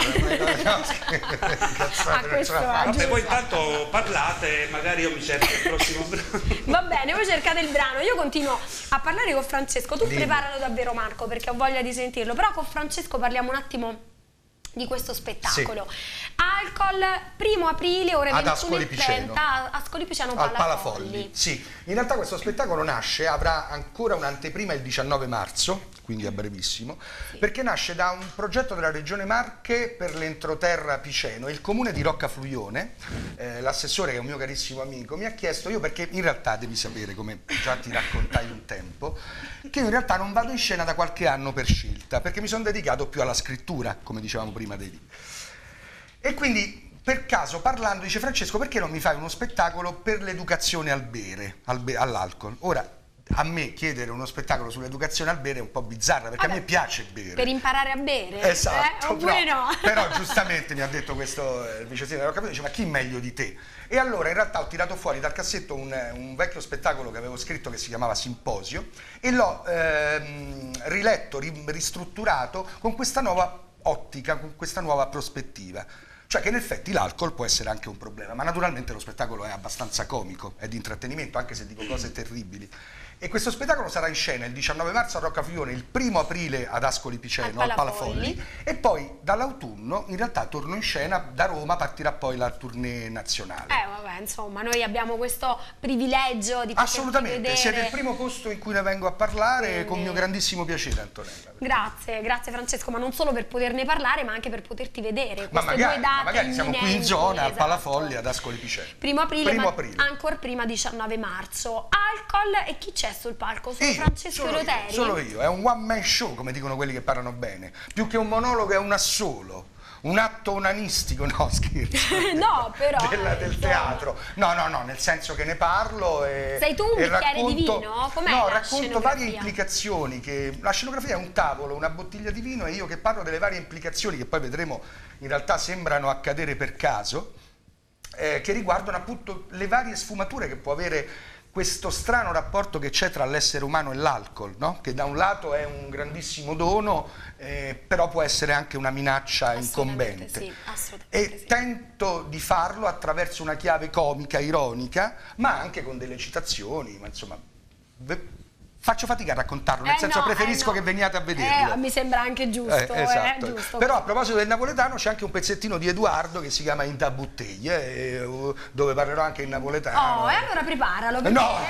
Ah, questo è Vabbè, giusto. poi intanto parlate e magari io mi cerco il prossimo brano. Va bene, voi cercate il brano, io continuo a parlare con Francesco, tu Dimmi. preparalo davvero Marco perché ho voglia di sentirlo, però con Francesco parliamo un attimo di questo spettacolo. Alcol, 1° aprile, ore Ad 21:30 Ascoli Piceno. a Ascoli Piceno Al Palafolli. Palafolli. Sì, in realtà questo spettacolo nasce, avrà ancora un'anteprima il 19 marzo, quindi a brevissimo, perché nasce da un progetto della Regione Marche per l'entroterra Piceno. Il comune di Roccafluione, l'assessore che è un mio carissimo amico, mi ha chiesto, io perché in realtà devi sapere, come già ti raccontai un tempo, che io in realtà non vado in scena da qualche anno per scelta, perché mi sono dedicato più alla scrittura, come dicevamo prima dei libri. E quindi per caso parlando dice Francesco, perché non mi fai uno spettacolo per l'educazione al bere, all'alcol? Ora a me chiedere uno spettacolo sull'educazione al bere è un po' bizzarra, perché Vabbè, a me piace bere. Per imparare a bere? Esatto, Oppure no? Però giustamente mi ha detto questo il vice sindaco, dice ma chi meglio di te? E allora in realtà ho tirato fuori dal cassetto un vecchio spettacolo che avevo scritto che si chiamava Simposio e l'ho riletto, ristrutturato con questa nuova ottica, con questa nuova prospettiva. Cioè che in effetti l'alcol può essere anche un problema, ma naturalmente lo spettacolo è abbastanza comico, è di intrattenimento, anche se dico cose terribili. E questo spettacolo sarà in scena il 19 marzo a Roccafluione, il 1° aprile ad Ascoli Piceno, al Palafolli, e poi dall'autunno in realtà torno in scena, da Roma partirà poi la tournée nazionale. Vabbè, insomma, noi abbiamo questo privilegio di poterti Assolutamente, vedere. siete il primo posto in cui ne vengo a parlare con mio grandissimo piacere, Antonella. Grazie, grazie Francesco, ma non solo per poterne parlare, ma anche per poterti vedere. Ma Queste due date magari siamo qui in imminenti, zona, al esatto. Palafolli, ad Ascoli Piceno. 1° aprile, ma 1° aprile. ancora prima 19 marzo. Alcol, e chi c'è sul palco? Solo Io, Francesco solo io, Loteri? solo io, è un one man show come dicono quelli che parlano bene, più che un monologo è un assolo, un atto onanistico, no scherzo, No, però, del insomma. teatro, no, nel senso che ne parlo e Sei tu un e bicchiere di racconto, vino? Com'è no, la racconto varie scenografia? implicazioni, che la scenografia è un tavolo, una bottiglia di vino e io che parlo delle varie implicazioni che poi vedremo in realtà sembrano accadere per caso, che riguardano appunto le varie sfumature che può avere questo strano rapporto che c'è tra l'essere umano e l'alcol, no? Che da un lato è un grandissimo dono, però può essere anche una minaccia incombente. Sì, assolutamente E sì. tento di farlo attraverso una chiave comica, ironica, ma anche con delle citazioni, ma insomma, faccio fatica a raccontarlo, nel senso preferisco che veniate a vederlo. Mi sembra anche giusto, esatto. giusto. Però a proposito del napoletano c'è anche un pezzettino di Edoardo che si chiama In da bottiglie, dove parlerò anche in napoletano. Oh, e allora preparalo.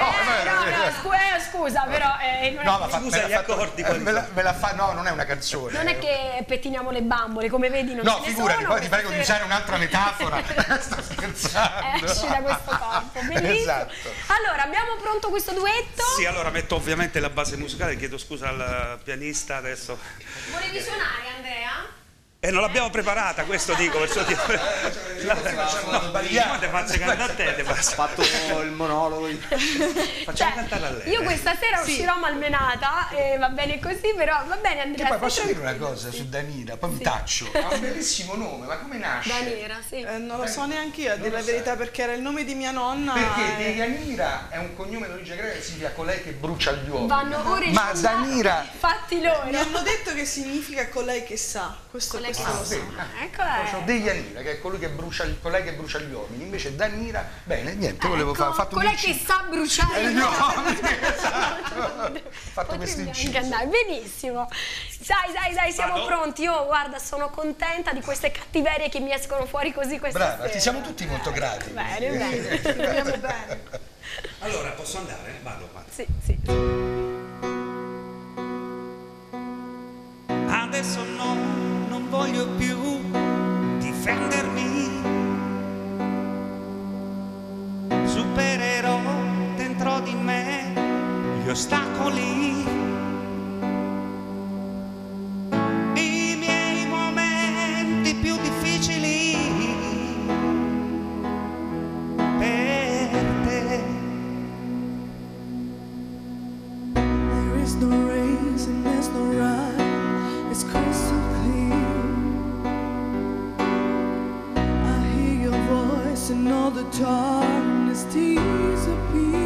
Scusa, però scusa gli accordi. Me la fa, no, non è una canzone. Non è che pettiniamo le bambole, come vedi non no, ce ne figurati, sono, poi ti prego di usare un'altra metafora. Sto scherzando. Esci da questo corpo, benissimo. Esatto. Allora, abbiamo pronto questo duetto? Sì, allora metto ovviamente la base musicale, chiedo scusa al pianista adesso. Volevi suonare, Andrea? Non l'abbiamo preparata, questo dico, perciò ti faccio cantare a te, Ho fatto il monologo. Facciamo cantare a lei. Io questa sera uscirò malmenata e va bene così, però va bene Andrea. Che poi posso dire una cosa su Danira, poi mi taccio. Ha un bellissimo nome, ma come nasce? Danira, sì. Non lo so neanche io, a dire la verità, perché era il nome di mia nonna. Perché Deianira è un cognome d'origine greca che significa colei che brucia gli uomini. Vanno ore ma Danira fatti loro. Mi hanno detto che significa colei che sa. Questo lo so. Ecco. Deianira, che è colei che brucia gli uomini, invece Danira, bene, niente, volevo fare. Colei che sa bruciare gli uomini. Esatto. Fatto questo inciso. Benissimo. Dai, siamo pronti. Io guarda, sono contenta di queste cattiverie che mi escono fuori così questa Brava, sera. ti siamo tutti molto grati. Bene. Andiamo bene. Allora, posso andare? Vado. Sì. Adesso non voglio più difendermi, supererò dentro di me gli ostacoli, i miei momenti più difficili per te. There is no race and there's no right, it's crystal clear. I hear your voice and all the darkness disappear.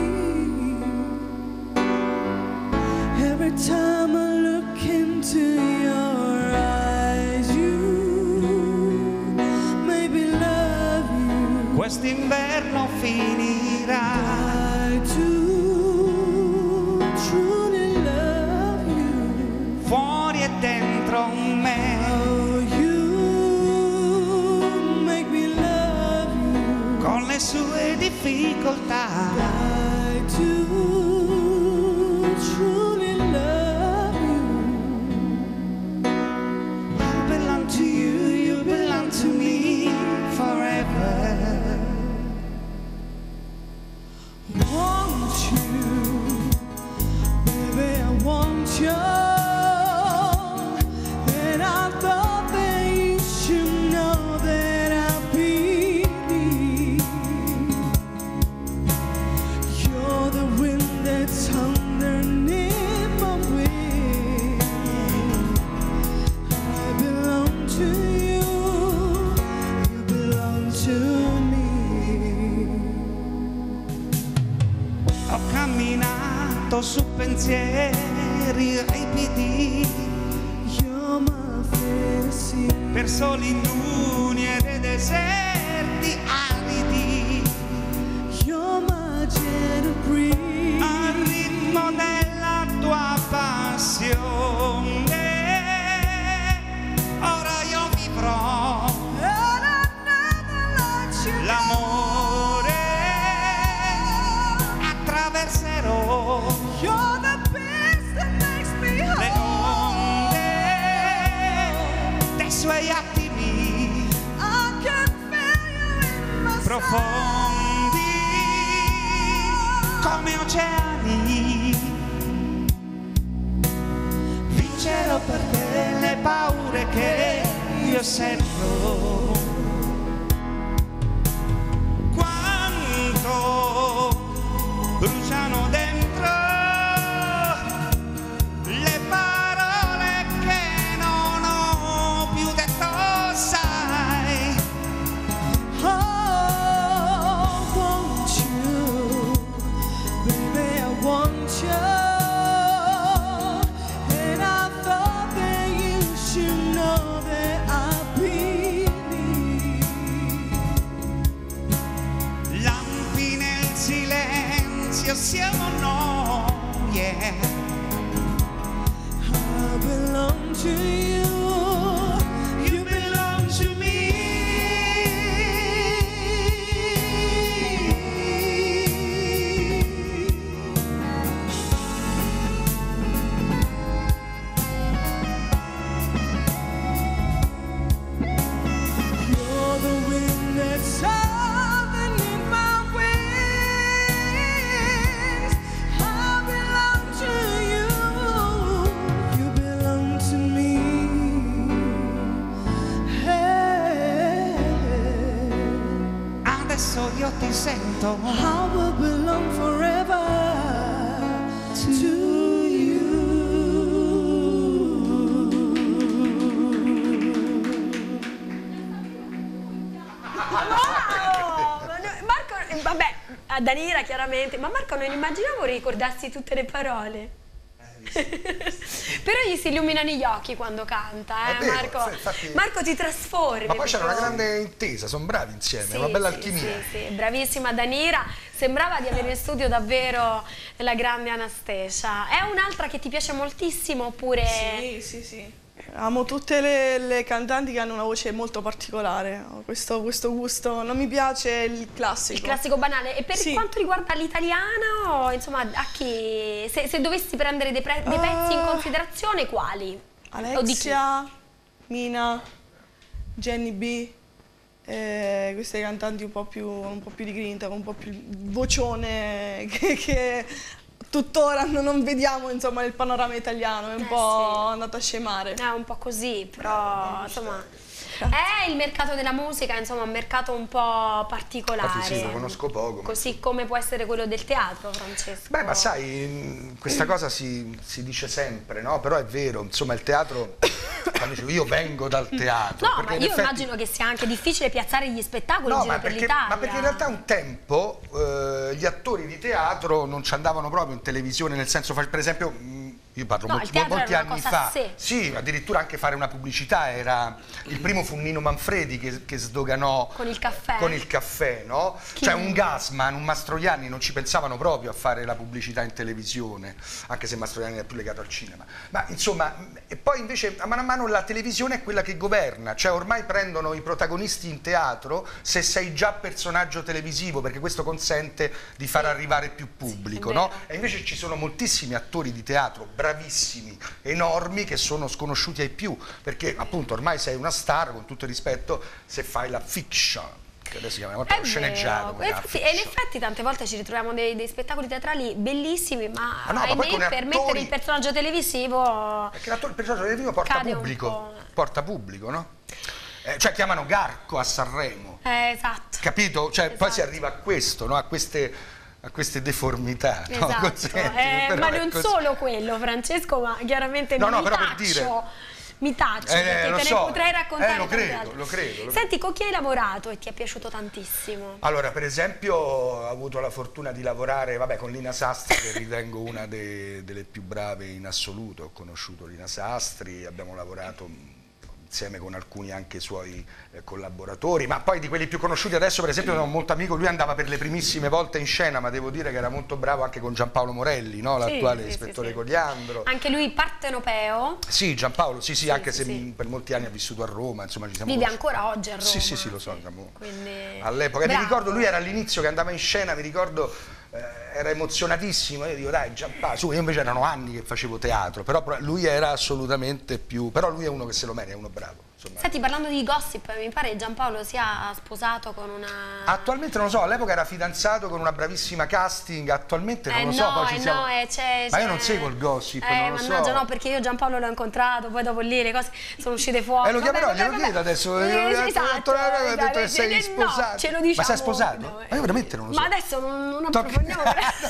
Every time I look into your eyes, you made me love you. Quest'inverno finirà. I do truly love you. Fuori e dentro me. Oh, you make me love you. Con le sue difficoltà. I do truly love you. I belong to you, you belong to me forever. Want you, baby, I want you. And I thought that you should know that I believe. You're the wind that's underneath my wings. I belong to you, you belong to me. Ho camminato su pensieri ripidi, You're my fantasy. per soli nudi e dei deserti aridi, You're my gentle breeze. al ritmo della tua passione. Ora io vivrò And I never let you go. l'amore, attraverserò You're the best that makes me le whole. onde dei suoi attimi I can feel you in my profondi come oceani. Vincerò per te le paure che io sento. Quanto bruciano dentro le parole che non ho più detto, sai. Oh, want you, baby, I want you. And I thought that you should know that I believe. Lampi nel silenzio siamo noi, yeah. I belong to you. You belong to me. You're the wind that's underneath my wings. I belong to you. You belong to me. Hey. Adesso io ti sento. I will belong forever to you. Wow! Marco, vabbè, a Danira chiaramente, ma Marco non immaginavo ricordassi tutte le parole. Però gli si illuminano gli occhi quando canta, È vero, Marco. infatti- Marco ti trasformi. Ma poi c'era una proprio. grande intesa, sono bravi insieme, Sì, una bella sì, alchimia. Sì, sì, bravissima Danira, sembrava di avere in studio davvero la grande Anastasia. È un'altra che ti piace moltissimo oppure... Sì, sì, sì. Amo tutte le cantanti che hanno una voce molto particolare. Ho questo gusto. Non mi piace il classico. Il classico banale. E per Sì. quanto riguarda l'italiano, insomma, a chi... Se dovessi prendere dei pezzi in considerazione, quali? O di chi? Alexia, Mina, Jenny B, queste cantanti un po' più di grinta, con un po' più vocione che tuttora non vediamo, insomma, nel panorama italiano, è un po' sì. andato a scemare. È un po' così, però insomma... È il mercato della musica, insomma, un mercato un po' particolare. Infatti sì, lo conosco poco. ma- Così come può essere quello del teatro, Francesco. Beh, ma sai, questa cosa si dice sempre, no? Però è vero, insomma, il teatro, quando dico io vengo dal teatro. No, perché ma in io effetti- immagino che sia anche difficile piazzare gli spettacoli in No, giro per l'Italia. ma perché in realtà un tempo gli attori di teatro non ci andavano proprio in televisione, nel senso, per esempio, io parlo No, il teatro molti era una anni cosa a fa, sé. sì, addirittura anche fare una pubblicità era, il primo fu Nino Manfredi che sdoganò Con il caffè. con il caffè, no? Cioè un Gassman, un Mastroianni non ci pensavano proprio a fare la pubblicità in televisione, anche se Mastroianni è più legato al cinema. Ma insomma, e poi invece a mano la televisione è quella che governa, cioè ormai prendono i protagonisti in teatro se sei già personaggio televisivo, perché questo consente di far arrivare più pubblico, è no? vero. E invece ci sono moltissimi attori di teatro bravissimi, enormi, che sono sconosciuti ai più, perché appunto ormai sei una star, con tutto il rispetto, se fai la fiction, che adesso si chiama molto lo sceleggiato. E in effetti tante volte ci ritroviamo dei spettacoli teatrali bellissimi, ma Ah no, ma poi con ahimè per attori- mettere il personaggio televisivo Perché l'attore, il personaggio televisivo porta pubblico, no? Cioè chiamano Garco a Sanremo, esatto. capito? Cioè poi si Esatto. arriva a questo, no? A queste deformità, no? Esatto, Consenti, però ma è non così. solo quello, Francesco, ma chiaramente No, no, mi però per taccio, dire. mi taccio, perché lo te so. ne potrei raccontare Lo tante credo, altre. lo credo. Senti, con chi hai lavorato e ti è piaciuto tantissimo? Allora, per esempio, ho avuto la fortuna di lavorare, vabbè, con Lina Sastri, che ritengo una delle più brave in assoluto. Ho conosciuto Lina Sastri, abbiamo lavorato insieme con alcuni anche suoi collaboratori, ma poi di quelli più conosciuti adesso, per esempio, sono molto amico, lui andava per le primissime volte in scena, ma devo dire che era molto bravo anche con Giampaolo Morelli, no? L'attuale sì, ispettore sì. Cogliandro. Anche lui partenopeo, Sì, Giampaolo, sì, anche se sì. per molti anni ha vissuto a Roma, insomma ci siamo vive conosciuti. ancora oggi a Roma. Sì, lo so, diciamo, Quindi... all'epoca. Mi Bravo. ricordo, lui era all'inizio che andava in scena, mi ricordo, era emozionatissimo, io dico dai Giampaolo, su, io invece erano anni che facevo teatro, però lui era assolutamente più, però lui è uno che se lo merita, è uno bravo. Insomma. Senti, parlando di gossip, mi pare Giampaolo sia sposato con una... Attualmente non lo so, all'epoca era fidanzato con una bravissima casting, attualmente non lo so, poi ci siamo... Ma io non seguo il gossip, non lo mannaggia, so. no, perché io Giampaolo l'ho incontrato, poi dopo lì le cose sono uscite fuori. Lo chiamerò, glielo chiedo adesso. Esatto, Ha detto che sei no, sposato. ce lo diciamo. Ma sei sposato? No, Ma io veramente non lo so. Ma adesso non approfondiamo.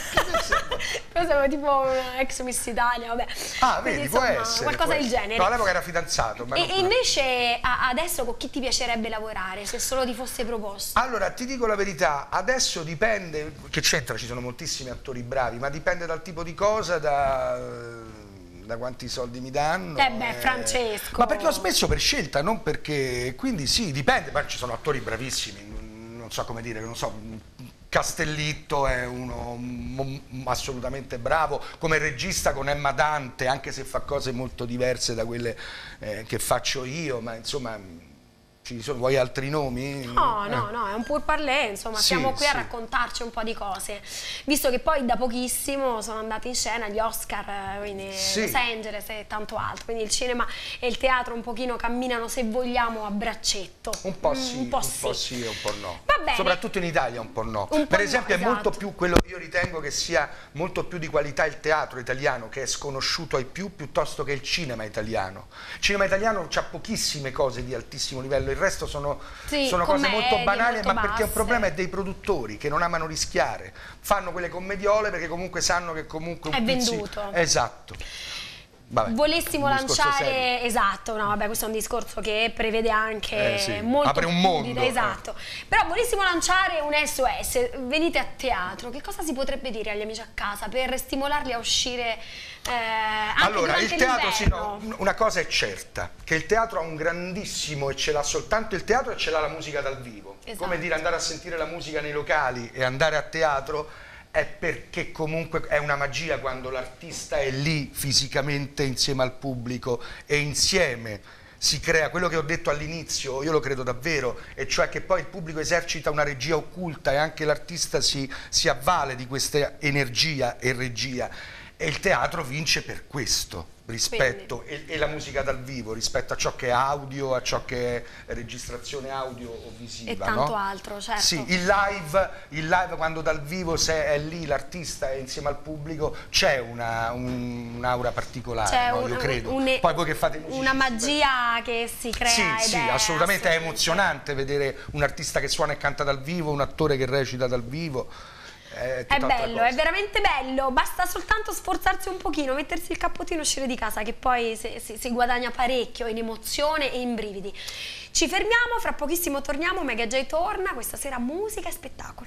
Questo è tipo una ex Miss Italia, vabbè. Ah, Quindi, vedi, può insomma, essere. qualcosa può del essere. genere. No, all'epoca era fidanzato. Ma non E invece adesso con chi ti piacerebbe lavorare, se solo ti fosse proposto? Allora, ti dico la verità, adesso dipende, che c'entra, ci sono moltissimi attori bravi, ma dipende dal tipo di cosa, da quanti soldi mi danno. Francesco. Ma perché ho smesso per scelta, non perché... Quindi sì, dipende, ma ci sono attori bravissimi, non so come dire, non so... Castellitto è uno assolutamente bravo, come regista con Emma Dante, anche se fa cose molto diverse da quelle che faccio io, ma insomma ci sono, vuoi altri nomi? No, è un pourparlers, insomma, Sì, siamo qui a sì. raccontarci un po' di cose, visto che poi da pochissimo sono andati in scena gli Oscar, quindi Sì. Los Angeles e tanto altro, quindi il cinema e il teatro un pochino camminano, se vogliamo, a braccetto. Un po' sì, un po' sì e un po' no. Va bene. Soprattutto in Italia un po' no. Un po' Per no, esempio è molto esatto. più quello, io ritengo che sia molto più di qualità il teatro italiano, che è sconosciuto ai più, piuttosto che il cinema italiano. Il cinema italiano ha pochissime cose di altissimo livello, il resto sono Sì, cose molto commedie, banali, molto ma perché il basse. problema è dei produttori che non amano rischiare. Fanno quelle commediole perché comunque sanno che comunque un È pizzico- venduto. Esatto. Vabbè, Volessimo un discorso lanciare, serio. esatto, no vabbè, questo è un discorso che prevede anche Sì, molto apre un più mondo, esatto. Però volessimo lanciare un SOS, venite a teatro, che cosa si potrebbe dire agli amici a casa per stimolarli a uscire anche Allora, il durante teatro, sì, l'inverno? no, una cosa è certa, che il teatro ha un grandissimo, e ce l'ha soltanto il teatro e ce l'ha la musica dal vivo. Esatto. Come dire, andare a sentire la musica nei locali e andare a teatro è perché comunque è una magia quando l'artista è lì fisicamente insieme al pubblico e insieme si crea quello che ho detto all'inizio, io lo credo davvero, e cioè che poi il pubblico esercita una regia occulta e anche l'artista si avvale di questa energia e regia, e il teatro vince per questo rispetto e la musica dal vivo rispetto a ciò che è audio, a ciò che è registrazione audio o visiva, E tanto no? altro, certo. Sì, il live quando dal vivo, se è lì l'artista e insieme al pubblico, c'è un'aura particolare, C'è no? Io credo. Poi voi che fate musicisti, una magia che si crea sì, ed sì, è assolutamente è emozionante vedere un artista che suona e canta dal vivo, un attore che recita dal vivo. È È tutt'altra bello, cosa. è veramente bello, basta soltanto sforzarsi un pochino, mettersi il cappottino e uscire di casa, che poi si guadagna parecchio in emozione e in brividi. Ci fermiamo, fra pochissimo torniamo, Mega J torna, questa sera musica e spettacolo.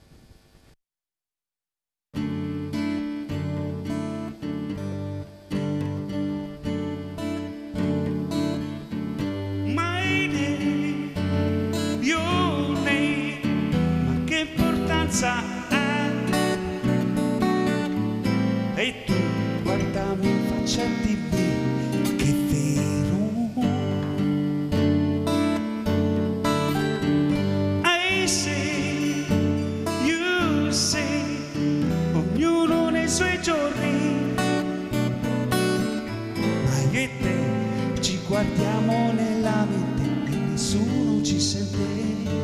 My name, your name, ma che importanza ha? E tu guardami in faccia e dimmi che è vero. I say, you say, ognuno nei suoi giorni, ma io e te ci guardiamo nella mente e nessuno ci sente.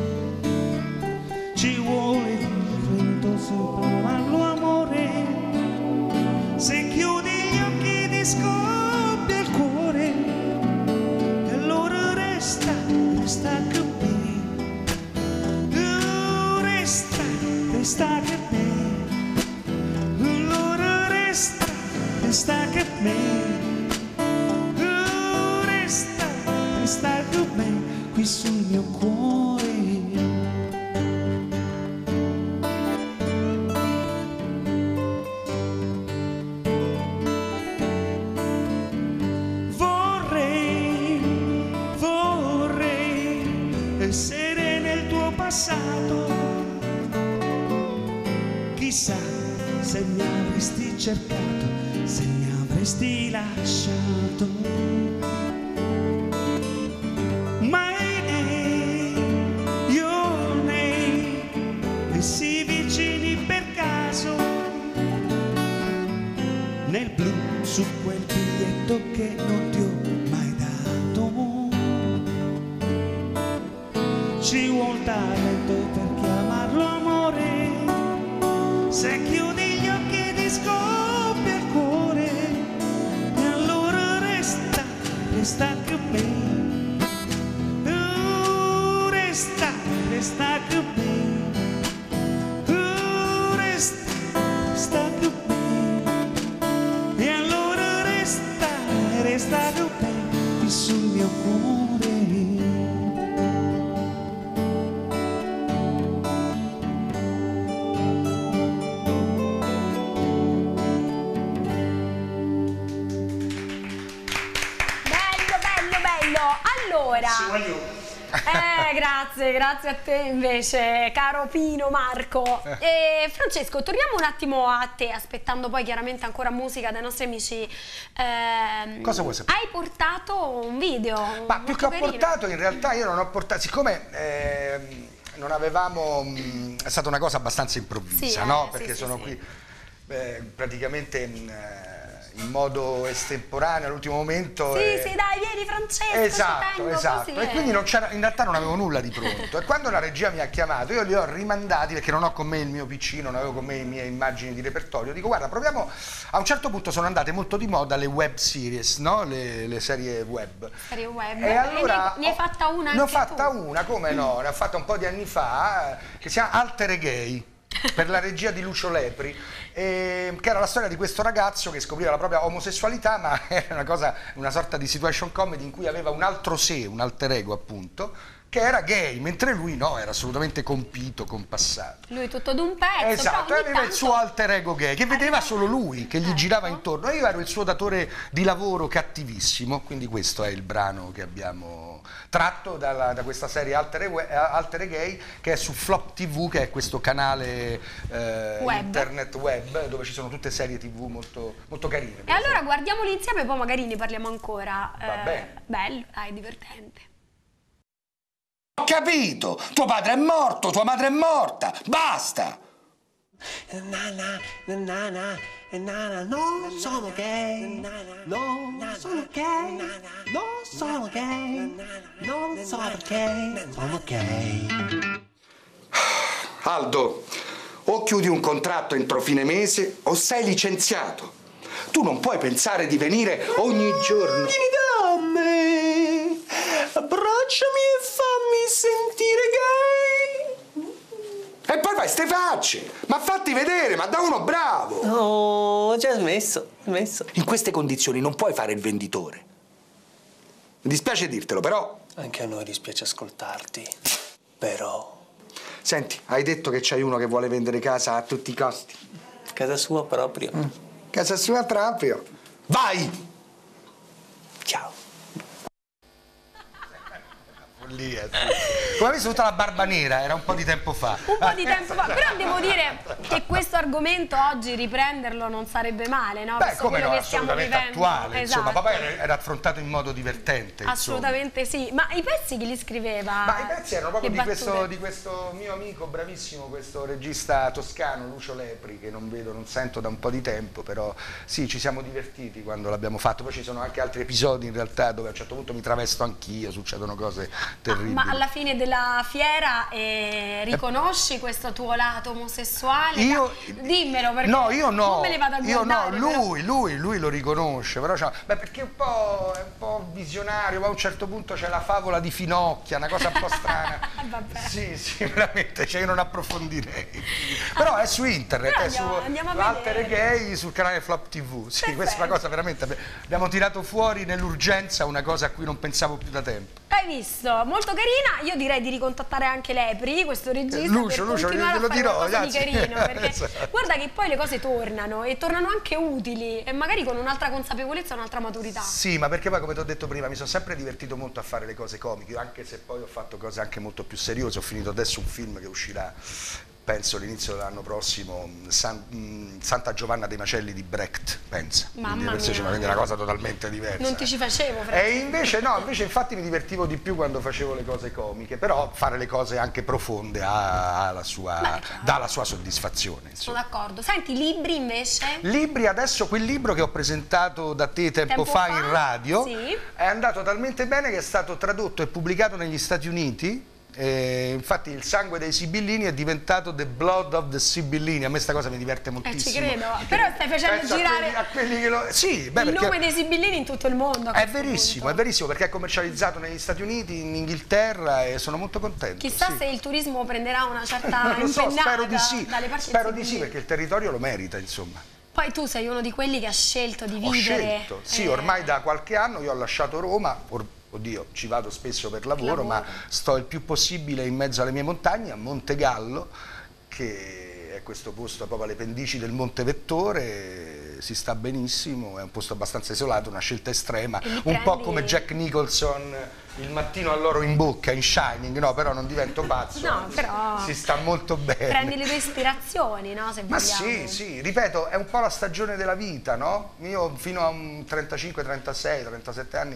Ci vuole vento sempre amarlo amore. Se chiudi gli occhi ti scoppia il cuore. E allora resta che me. Resta che me. Allora resta che me. Resta con me qui sul mio cuore. Vorrei essere nel tuo passato. Chissà se mi avresti cercato, se mi avresti lasciato. My name, your name, e si vicini per caso nel blu su quel biglietto che non ti ho mai dato. Ci vuol talento per chiamarlo amore. Se chiudi gli occhi ti scoppia il cuore. E allora resta con me. Resta con me. Resta con me. E allora resta con me qui sul mio cuore. Bello. Allora, Grazie a te invece, caro Pino Marco. Francesco, torniamo un attimo a te, aspettando poi chiaramente ancora musica dai nostri amici. Cosa vuoi sapere? Hai portato un video. Ma più che ho carino. portato, in realtà io non ho portato, siccome non avevamo, è stata una cosa abbastanza improvvisa, Sì, no? sì, Perché sì, sono sì. qui praticamente in modo estemporaneo all'ultimo momento. Sì, dai, vieni Francesco, Esatto, ci tengo, esatto. così E quindi non c'era, in realtà non avevo nulla di pronto. E quando la regia mi ha chiamato, io li ho rimandati perché non ho con me il mio PC, non avevo con me le mie immagini di repertorio. Dico, guarda, proviamo. A un certo punto sono andate molto di moda le web series, no? Le serie web. Serie web. E allora ne hai fatta una? Ne ho anche fatta tu? una, come no? Ne ho fatta un po' di anni fa, che si chiama Altere Gay, per la regia di Lucio Lepri, che era la storia di questo ragazzo che scopriva la propria omosessualità, ma era una sorta di situation comedy in cui aveva un altro sé, un alter ego appunto, che era gay, mentre lui no, era assolutamente compito, compassato. Lui tutto d'un pezzo. Esatto, però ogni aveva il tanto- suo alter ego gay, che vedeva solo lui, che gli girava intorno. E io ero il suo datore di lavoro cattivissimo, quindi questo è il brano che abbiamo tratto da questa serie Altere Gay, che è su Flop TV, che è questo canale internet web, dove ci sono tutte serie TV molto, molto carine. E allora guardiamoli insieme, poi magari ne parliamo ancora. Va bene. Bello, dai, divertente. Ho capito, tuo padre è morto, tua madre è morta, basta! Non sono gay, non sono gay, non sono gay, non so perché sono gay. Aldo, o chiudi un contratto entro fine mese o sei licenziato. Tu non puoi pensare di venire ogni giorno. Vieni da me, abbracciami e fammi sentire gay. E poi fai ste facce, ma fatti vedere, ma da uno bravo. No, ho già smesso. In queste condizioni non puoi fare il venditore. Mi dispiace dirtelo, però. Anche a noi dispiace ascoltarti, però. Senti, hai detto che c'hai uno che vuole vendere casa a tutti i costi. Casa sua proprio. Casa sua proprio. Vai! Ciao. Follia, sì. Come hai visto tutta la barba nera, era un po' di tempo fa. Un po' di tempo fa, però devo dire che questo argomento oggi riprenderlo non sarebbe male, no? Beh, Visto come quello no, che stiamo assolutamente vivendo. attuale, insomma, Esatto. papà era affrontato in modo divertente. Assolutamente sì, ma i pezzi chi li scriveva? Ma i pezzi erano proprio Le di battute? questo mio amico bravissimo, questo regista toscano, Lucio Lepri, che non vedo, non sento da un po' di tempo, però sì, ci siamo divertiti quando l'abbiamo fatto. Poi ci sono anche altri episodi in realtà dove a un certo punto mi travesto anch'io, succedono cose terribili. Ma alla fine della fiera riconosci questo tuo lato omosessuale? Dimmelo, perché no, io no, non me ne vado a guardare. io no, lui lo riconosce, però perché è un po' visionario, ma a un certo punto c'è la favola di Finocchia, una cosa un po' strana. Vabbè. Sì, veramente, cioè io non approfondirei. Però è su internet, però è andiamo su a Altere vedere. Gay sul canale Flop TV. Sì, Perfetto. questa è una cosa veramente, abbiamo tirato fuori nell'urgenza una cosa a cui non pensavo più da tempo. Hai visto? Molto carina, io direi di ricontattare anche Lepri, questo regista, Lucio, per continuare glielo a fare dirò, qualcosa di ragazzi. carino, perché Esatto. guarda che poi le cose tornano e tornano anche utili e magari con un'altra consapevolezza e un'altra maturità. Sì, ma perché poi, come ti ho detto prima, mi sono sempre divertito molto a fare le cose comiche, anche se poi ho fatto cose anche molto più seriose. Ho finito adesso un film che uscirà, penso, all'inizio dell'anno prossimo, Santa Giovanna dei Macelli di Brecht, pensa. Mamma Quindi mia. è una cosa totalmente diversa. Non ti ci facevo, E Francesco. invece no, invece infatti mi divertivo di più quando facevo le cose comiche, però fare le cose anche profonde dà la sua soddisfazione. Sono Insomma. d'accordo. Senti, libri invece? Libri, adesso quel libro che ho presentato da te tempo fa in radio sì. è andato talmente bene che è stato tradotto e pubblicato negli Stati Uniti. Infatti Il sangue dei Sibillini è diventato The Blood of the Sibillini. A me sta cosa mi diverte moltissimo. Ci credo, però stai facendo Penso girare a quelli che lo... Sì, beh, il perché nome dei Sibillini in tutto il mondo. a è questo punto. verissimo perché è commercializzato negli Stati Uniti, in Inghilterra, e sono molto contento. Chissà sì. se il turismo prenderà una certa Non lo so, impennata spero di sì. dalle parti Spero del di sì, Sibillini. perché il territorio lo merita, insomma. Poi tu sei uno di quelli che ha scelto di Ho vivere. scelto, sì, ormai da qualche anno io ho lasciato Roma, oddio, ci vado spesso per lavoro, ma sto il più possibile in mezzo alle mie montagne, a Montegallo, che è questo posto proprio alle pendici del Monte Vettore, si sta benissimo, è un posto abbastanza isolato, una scelta estrema, un po' come Jack Nicholson il mattino all'oro in bocca in Shining, no, però non divento pazzo, no, però si sta molto bene. Prendi le tue ispirazioni, no? Se Ma vogliamo. sì, ripeto, è un po' la stagione della vita, no? Io fino a un 35, 36, 37 anni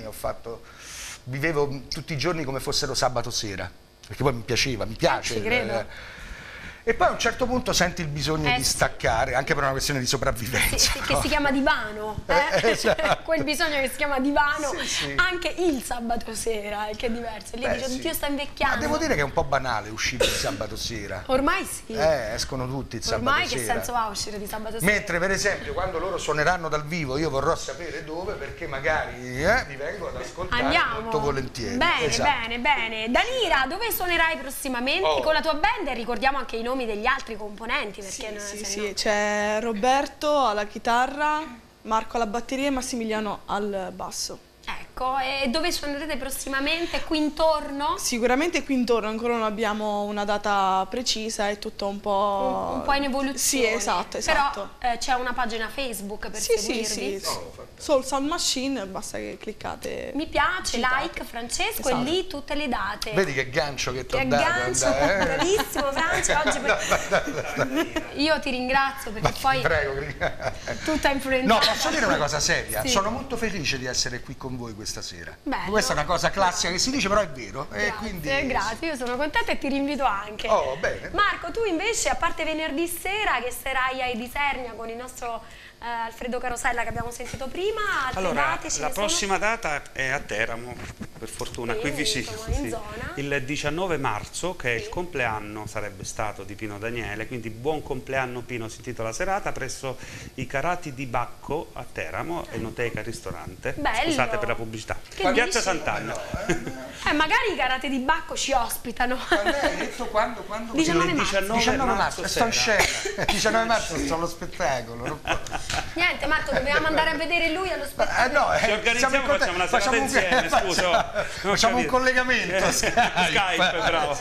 vivevo tutti i giorni come fossero sabato sera, perché poi mi piace. Ci credo. E poi a un certo punto senti il bisogno di staccare, anche per una questione di sopravvivenza. Sì, che si chiama divano, Esatto. Quel bisogno che si chiama divano, sì. Anche il sabato sera, che è diverso. Lì dice, oddio, sta invecchiando. Ma devo dire che è un po' banale uscire di sabato sera. Ormai sì. Escono tutti il sabato Ormai sera. che senso ha uscire di sabato sera? Mentre per esempio quando loro suoneranno dal vivo io vorrò sapere dove, perché magari vi vengo ad ascoltare. Andiamo. Molto volentieri. Bene, Esatto. bene. Danira, dove suonerai prossimamente con la tua band? E ricordiamo anche i nomi degli altri componenti, perché Sì, c'è Roberto alla chitarra, Marco alla batteria e Massimiliano al basso. Ecco, e dove suonerete prossimamente? Qui intorno? Sicuramente qui intorno, ancora non abbiamo una data precisa, è tutto un po'... Un po' in evoluzione. Sì, esatto. Però c'è una pagina Facebook per seguirvi? Sì. Soul Sound Machine, basta che cliccate. Mi piace, like Francesco, Esatto. E lì tutte le date. Vedi che gancio che ti ho Che dato. aggancio, bravissimo Francia, oggi io ti ringrazio perché poi Prego. tutta influenzata. No, posso dire una cosa seria? Sì. Sono molto felice di essere qui con voi questa sera. Bello. Questa è una cosa classica che si dice, però è vero. Grazie, io sono contenta e ti rinvito anche. Oh, bene. Marco, tu invece, a parte venerdì sera che sarai ai Disernia con il nostro Alfredo Carosella che abbiamo sentito prima, altre Allora, date ce la ne sono? prossima data è a Teramo, per fortuna, Sì, qui vicino. insomma, in zona. Il 19 marzo, che è il compleanno, sarebbe stato, di Pino Daniele, quindi buon compleanno Pino, si intitola serata, presso i Carati di Bacco a Teramo, Enoteca Ristorante. Bello. Scusate per la pubblicità. Che Piazza dici? Sant'Anna. Magari i Karate di Bacco ci ospitano. Quando hai detto quando? 19 marzo. 19 marzo, sto in sera. scena. 19 marzo sto allo spettacolo. Niente Marco, dobbiamo andare a vedere lui allo spettacolo. Ci organizziamo, facciamo una serata insieme, scusa. Facciamo un collegamento. Skype, bravo.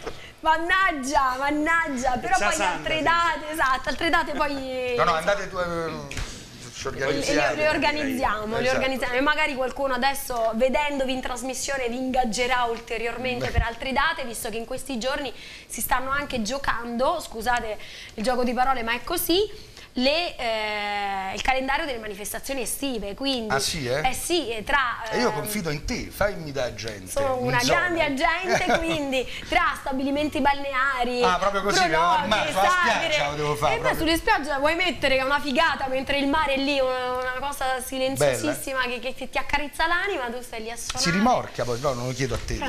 Mannaggia, però poi le altre date, esatto, altre date poi... No, andate due... Le organizziamo, e magari qualcuno adesso vedendovi in trasmissione vi ingaggerà ulteriormente per altre date, visto che in questi giorni si stanno anche giocando, scusate il gioco di parole ma è così, il calendario delle manifestazioni estive, quindi sì, tra io confido in te, fammi da agente. sono una grande agente, quindi tra stabilimenti balneari, proprio così, prologhi, spiaggia lo devo fare. E poi sulle spiagge vuoi mettere che è una figata mentre il mare è lì, una cosa silenziosissima che ti accarezza l'anima, tu stai lì a suonare. Si rimorchia poi, no, non lo chiedo a te.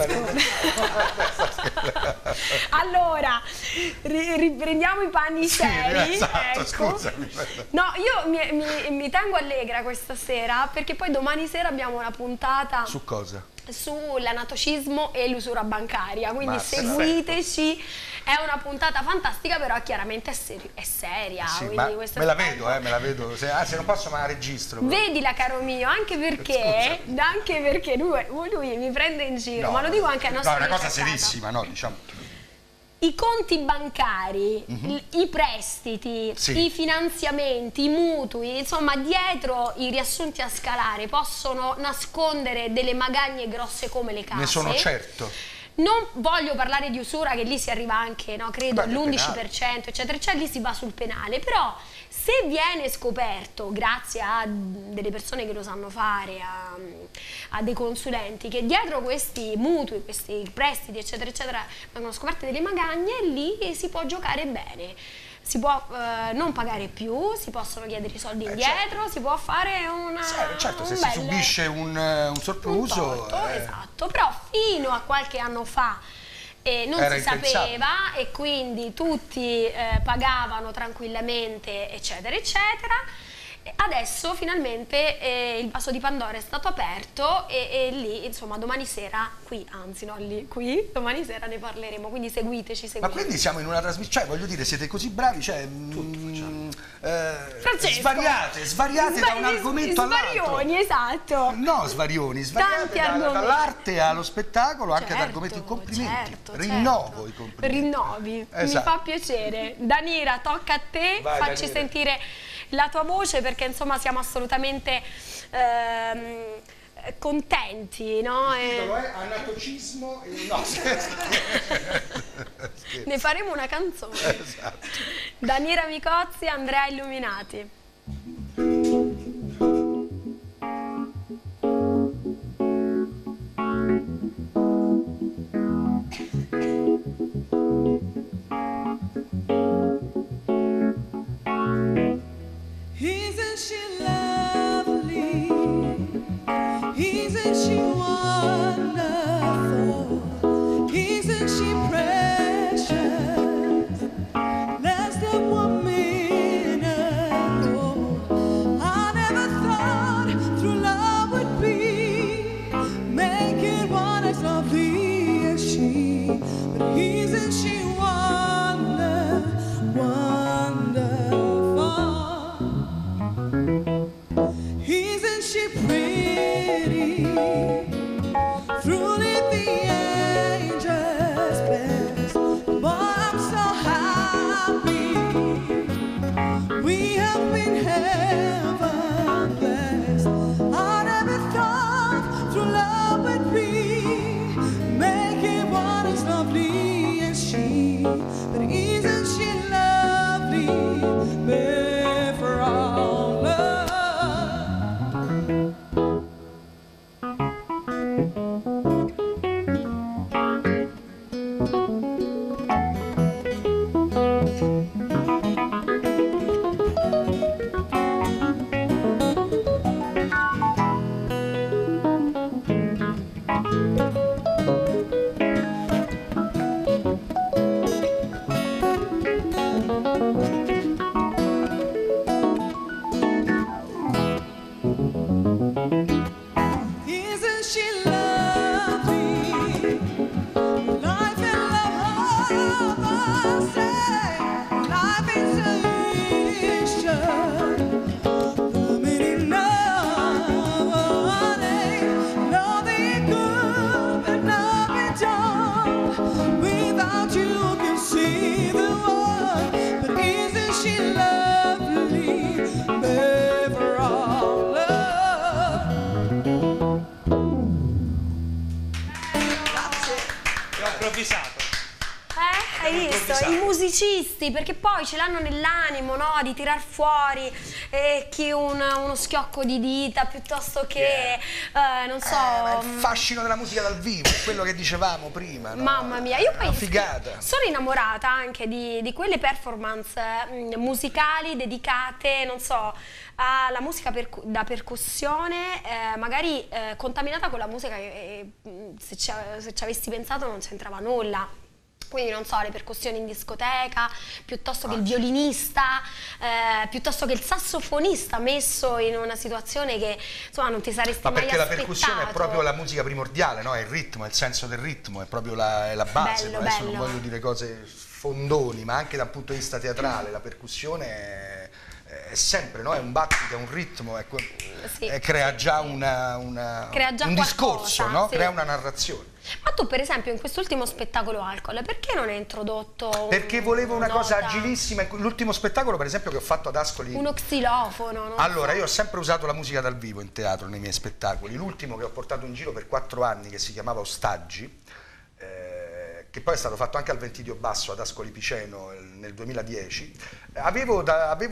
Allora, riprendiamo i panni seri. Esatto, ecco. scusami. No, io mi tengo allegra questa sera perché poi domani sera abbiamo una puntata Su cosa? sull'anatocismo e l'usura bancaria, quindi seguiteci, è una puntata fantastica, però chiaramente è seria. Sì, quindi ma questo me la aspetto- vedo, me la vedo. Se non posso, ma la registro. Vedila caro mio, anche perché lui mi prende in giro, ma lo dico anche ai nostri No, è una cosa ricercati. serissima, no, diciamo. I conti bancari, i prestiti, i finanziamenti, i mutui, insomma dietro i riassunti a scalare possono nascondere delle magagne grosse come le casse. Ne sono certo. Non voglio parlare di usura, che lì si arriva anche, no, credo, all'11%, eccetera, lì si va sul penale, però se viene scoperto, grazie a delle persone che lo sanno fare, a dei consulenti, che dietro questi mutui, questi prestiti, eccetera, vengono scoperte delle magagne, lì si può giocare bene. Si può non pagare più, si possono chiedere i soldi indietro, si può fare una... Certo, se si subisce un sorpluso... Esatto, però fino a qualche anno fa non si sapeva e quindi tutti pagavano tranquillamente, eccetera, Adesso finalmente il vaso di Pandora è stato aperto e lì, insomma, domani sera, qui, anzi no, lì, qui, domani sera ne parleremo, quindi seguiteci. Ma quindi siamo in una trasmissione, cioè voglio dire, siete così bravi, cioè svariate da un argomento all'altro. Svarioni, esatto. No, svariate dall'arte allo spettacolo, anche ad argomenti. Complimenti. Rinnovo i complimenti. Rinnovi, mi fa piacere. Danira, tocca a te, facci sentire la tua voce, perché insomma siamo assolutamente contenti, no? Il titolo è Anatocismo e no, ne faremo una canzone. Esatto. Danira Micozzi, Andrea Illuminati. Isn't she lovely? Isn't she wonderful? Isn't she precious? Less than 1 minute ago, I never thought true love would be making one as lovely as she. But isn't she wonderful? Isn't she pretty? Truly the angel's best. But I'm so happy we have been heaven blessed. I never thought true love would be making one as lovely as she. But isn't she lovely? Made for all love. Isn't she lovely? Life and love, I say, life is an issue. The meaning of nothing good, but nothing done. Without you, can see the world. But isn't she lovely? Made for all love. Improvvisato. Hai visto? I musicisti, perché poi ce l'hanno nell'animo, no? Di tirar fuori chi uno schiocco di dita piuttosto che, non so... il fascino della musica dal vivo, quello che dicevamo prima, no? Mamma mia, io poi figata. sono innamorata anche di quelle performance musicali dedicate, non so, alla musica da percussione, magari contaminata con la musica che se ci avessi pensato non c'entrava nulla. Quindi non so, le percussioni in discoteca, piuttosto che il violinista, piuttosto che il sassofonista messo in una situazione che insomma non ti saresti mai aspettato. Ma perché la percussione è proprio la musica primordiale, no? È il ritmo, è il senso del ritmo, è proprio la base. Bello, adesso bello. non voglio dire cose fondoni, ma anche dal punto di vista teatrale la percussione è sempre, no? È un battito, è un ritmo, crea già un discorso, no? Sì. Crea una narrazione. Ma tu per esempio in quest'ultimo spettacolo Alcol, perché non hai introdotto Perché volevo una cosa agilissima. L'ultimo spettacolo per esempio che ho fatto ad Ascoli, uno xilofono, allora io ho sempre usato la musica dal vivo in teatro nei miei spettacoli. L'ultimo che ho portato in giro per 4 anni, che si chiamava Ostaggi, che poi è stato fatto anche al Ventidio Basso ad Ascoli Piceno nel 2010, avevo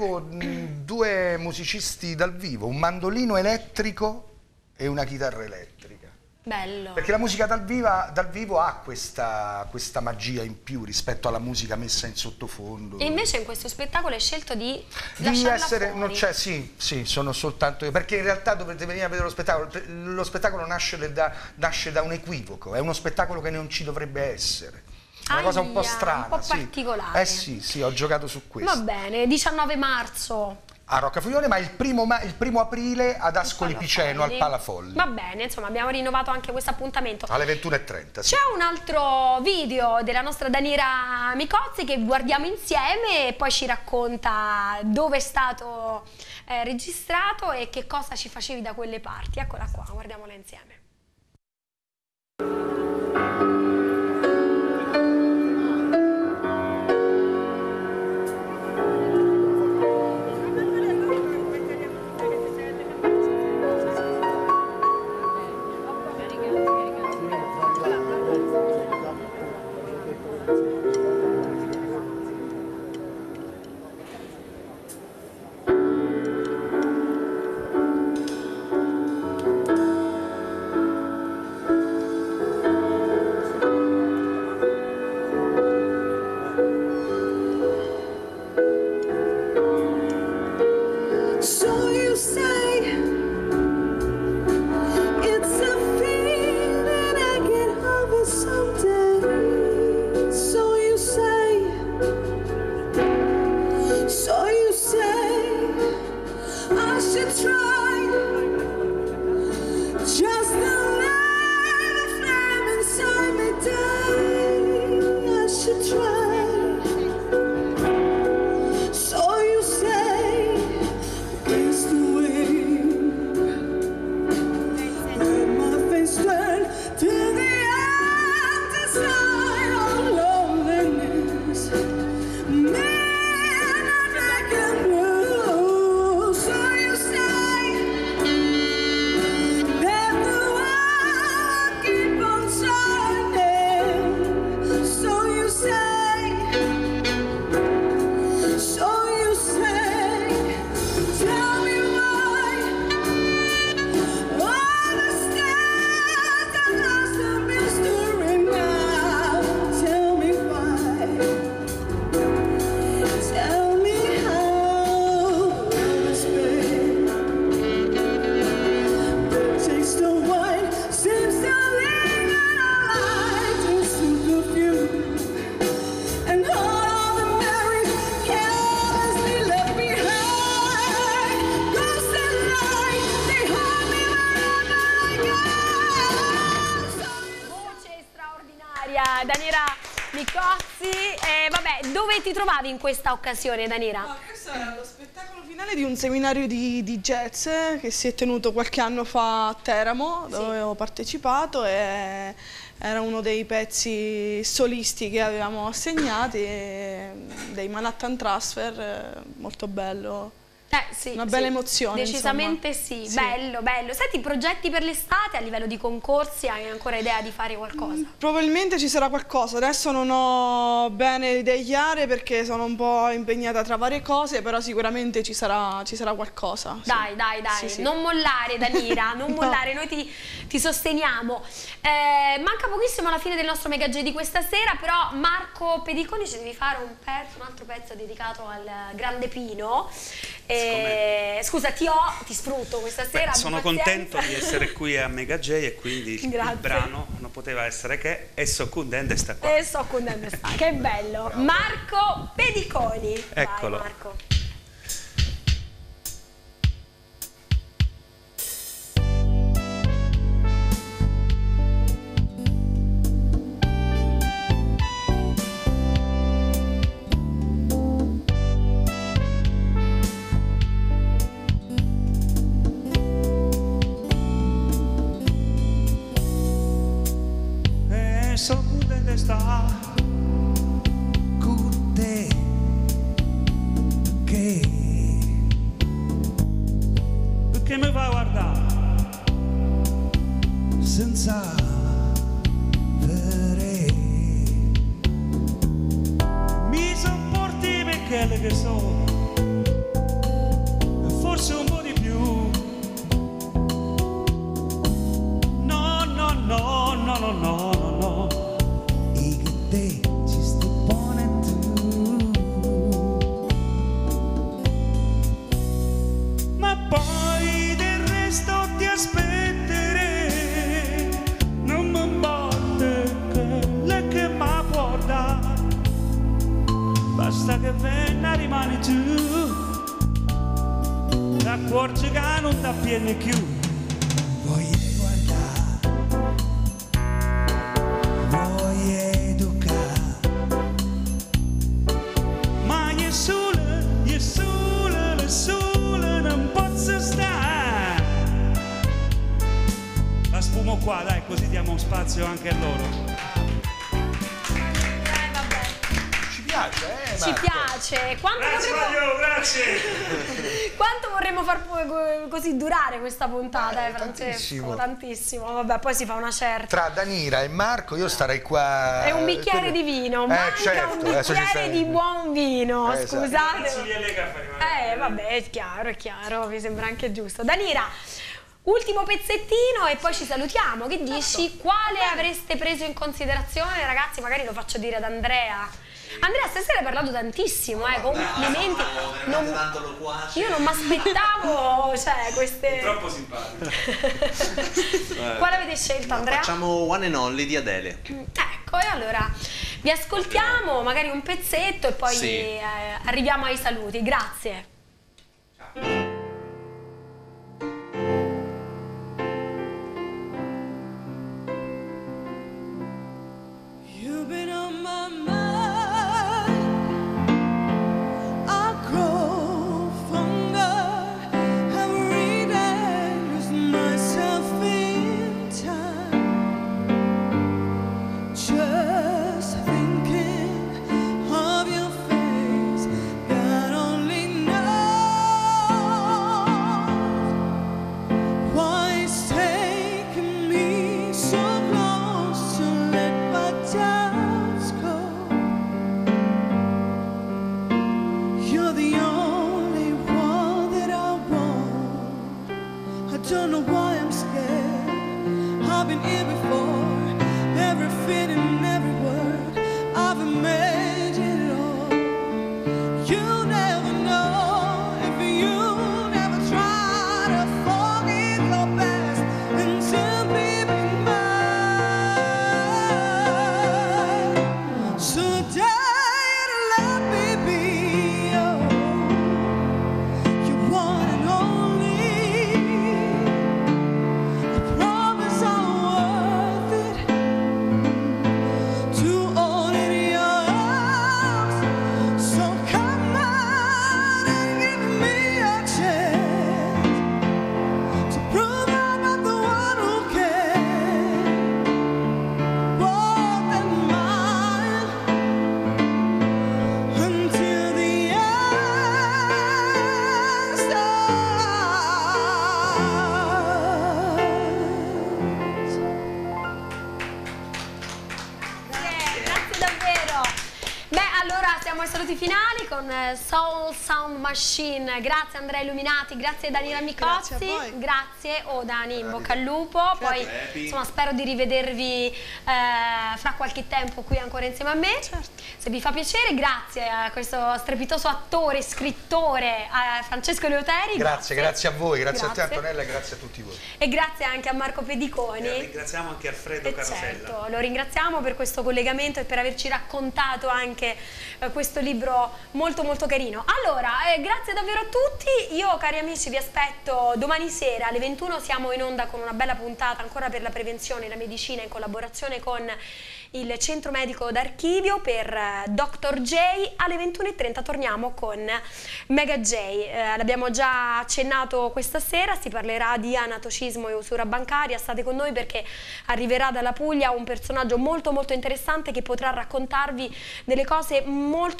2 musicisti dal vivo, un mandolino elettrico e una chitarra elettrica. Bello. Perché la musica dal vivo ha questa magia in più rispetto alla musica messa in sottofondo. E invece in questo spettacolo hai scelto di essere, fuori. non c'è, sì, sono soltanto io, perché in realtà dovete venire a vedere lo spettacolo nasce da un equivoco, è uno spettacolo che non ci dovrebbe essere. Una cosa un po' strana, un po' particolare. Sì, ho giocato su questo. Va bene, 19 marzo. a Roccafoglione, ma il primo aprile ad Ascoli Piceno, al Palafolli. Va bene, insomma, abbiamo rinnovato anche questo appuntamento. Alle 21:30. Sì. C'è un altro video della nostra Daniela Micozzi che guardiamo insieme e poi ci racconta dove è stato registrato e che cosa ci facevi da quelle parti. Eccola qua, guardiamola insieme. Daniela Micozzi, vabbè, dove ti trovavi in questa occasione, Daniela? Questo era lo spettacolo finale di un seminario di jazz che si è tenuto qualche anno fa a Teramo, dove ho partecipato, e era uno dei pezzi solisti che avevamo assegnati, dei Manhattan Transfer, molto bello. Sì, una bella emozione. Decisamente insomma. sì, bello, bello. Senti, progetti per l'estate a livello di concorsi, hai ancora idea di fare qualcosa? Probabilmente ci sarà qualcosa, adesso non ho bene le idee chiare perché sono un po' impegnata tra varie cose, però sicuramente ci sarà qualcosa. Dai, sì. Non mollare, Danira, non mollare, noi ti sosteniamo. Manca pochissimo alla fine del nostro Mega J di questa sera, però Marco Pediconi ci devi fare un altro pezzo dedicato al Grande Pino. Scusa, ti sfrutto questa sera. Sono contento di essere qui a Mega J e quindi il brano non poteva essere che E Soccundende sta qua. E Soccundende sta, che bello. Bravo. Marco Pediconi. Eccolo. Vai, Marco. Soccundende sta con te, perché mi fa guardare senza vedere, mi sopporti per quelle che sono, forse un po' di più. No, no, no, no, no, no. Poi del resto ti aspetterei, non mi importa quello che mi può dare, basta che venga rimani tu, s'accorge che non t'appiene più. Voglio guardare, voglio educare, Ma è sole, non posso stare. La sfumo qua, dai, così diamo spazio anche a loro. Ci piace. Grazie. Quanto vorremmo far così durare questa puntata, Francesco? tantissimo. Tantissimo. Vabbè, poi si fa una certa. Tra Danira e Marco io starei qua. È un bicchiere di vino, manca certo, un bicchiere di buon vino, Esatto. scusate. Vabbè, è chiaro, mi sembra anche giusto. Danira, ultimo pezzettino e poi ci salutiamo. Che dici? Quale avreste preso in considerazione, ragazzi? Magari lo faccio dire ad Andrea. Andrea, stasera hai parlato tantissimo, complimenti. Io non mi aspettavo, cioè, queste. Troppo simpatico. Quale avete scelto, Andrea? Facciamo One and Only di Adele. Ecco, e allora vi ascoltiamo, magari un pezzetto e poi Sì. arriviamo ai saluti. Grazie. you've been on my mind. I grow fonder every day, lose myself in time. Just thinking of your face, God only knows why it's taking me so close to let my doubts go. You're the only one that I want. I don't know why I'm scared. I've been here before. Every feeling, every word, I've imagined it all. You never know if you never try to forget your past and simply be mine. So dare to let me be your one and only. I promise I'm worth it to own in your arms. So come on and give me a chance to prove I'm not the one who cares more than mine until the end starts. Grazie davvero. Beh, allora siamo ai saluti finali con Soul Sound Machine. Grazie Andrea Illuminati, grazie Danila Micozzi. Grazie a voi. Grazie Dani, in bocca al lupo. Poi insomma spero di rivedervi fra qualche tempo qui ancora insieme a me. Se vi fa piacere, grazie a questo strepitoso attore, scrittore Francesco Leoteri. Grazie a voi, grazie a te Grazie. Antonella e grazie a tutti voi. E grazie anche a Marco Pediconi. Ringraziamo anche Alfredo Carosella. Certo, lo ringraziamo per questo collegamento e per averci raccontato anche questo libro molto molto carino. Allora, grazie davvero a tutti. Io, cari amici, vi aspetto domani sera alle 21. Siamo in onda con una bella puntata ancora per la prevenzione e la medicina in collaborazione con il Centro Medico d'Archivio per Dr. J. Alle 21:30 torniamo con Mega J. L'abbiamo già accennato questa sera, si parlerà di anatocismo e usura bancaria. State con noi perché arriverà dalla Puglia un personaggio molto molto interessante che potrà raccontarvi delle cose molto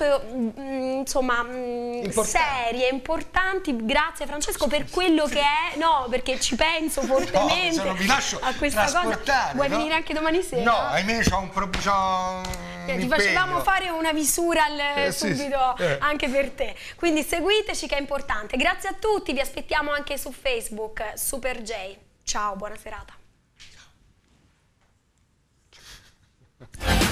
serie, importanti. Grazie Francesco per quello che è, no, perché ci penso fortemente vi lascio a questa cosa. Vuoi venire anche domani sera? No, ahimè c'ho un Ti facevamo fare una visura subito sì. anche per te. Quindi seguiteci che è importante. Grazie a tutti, vi aspettiamo anche su Facebook, Super J. Ciao, buona serata.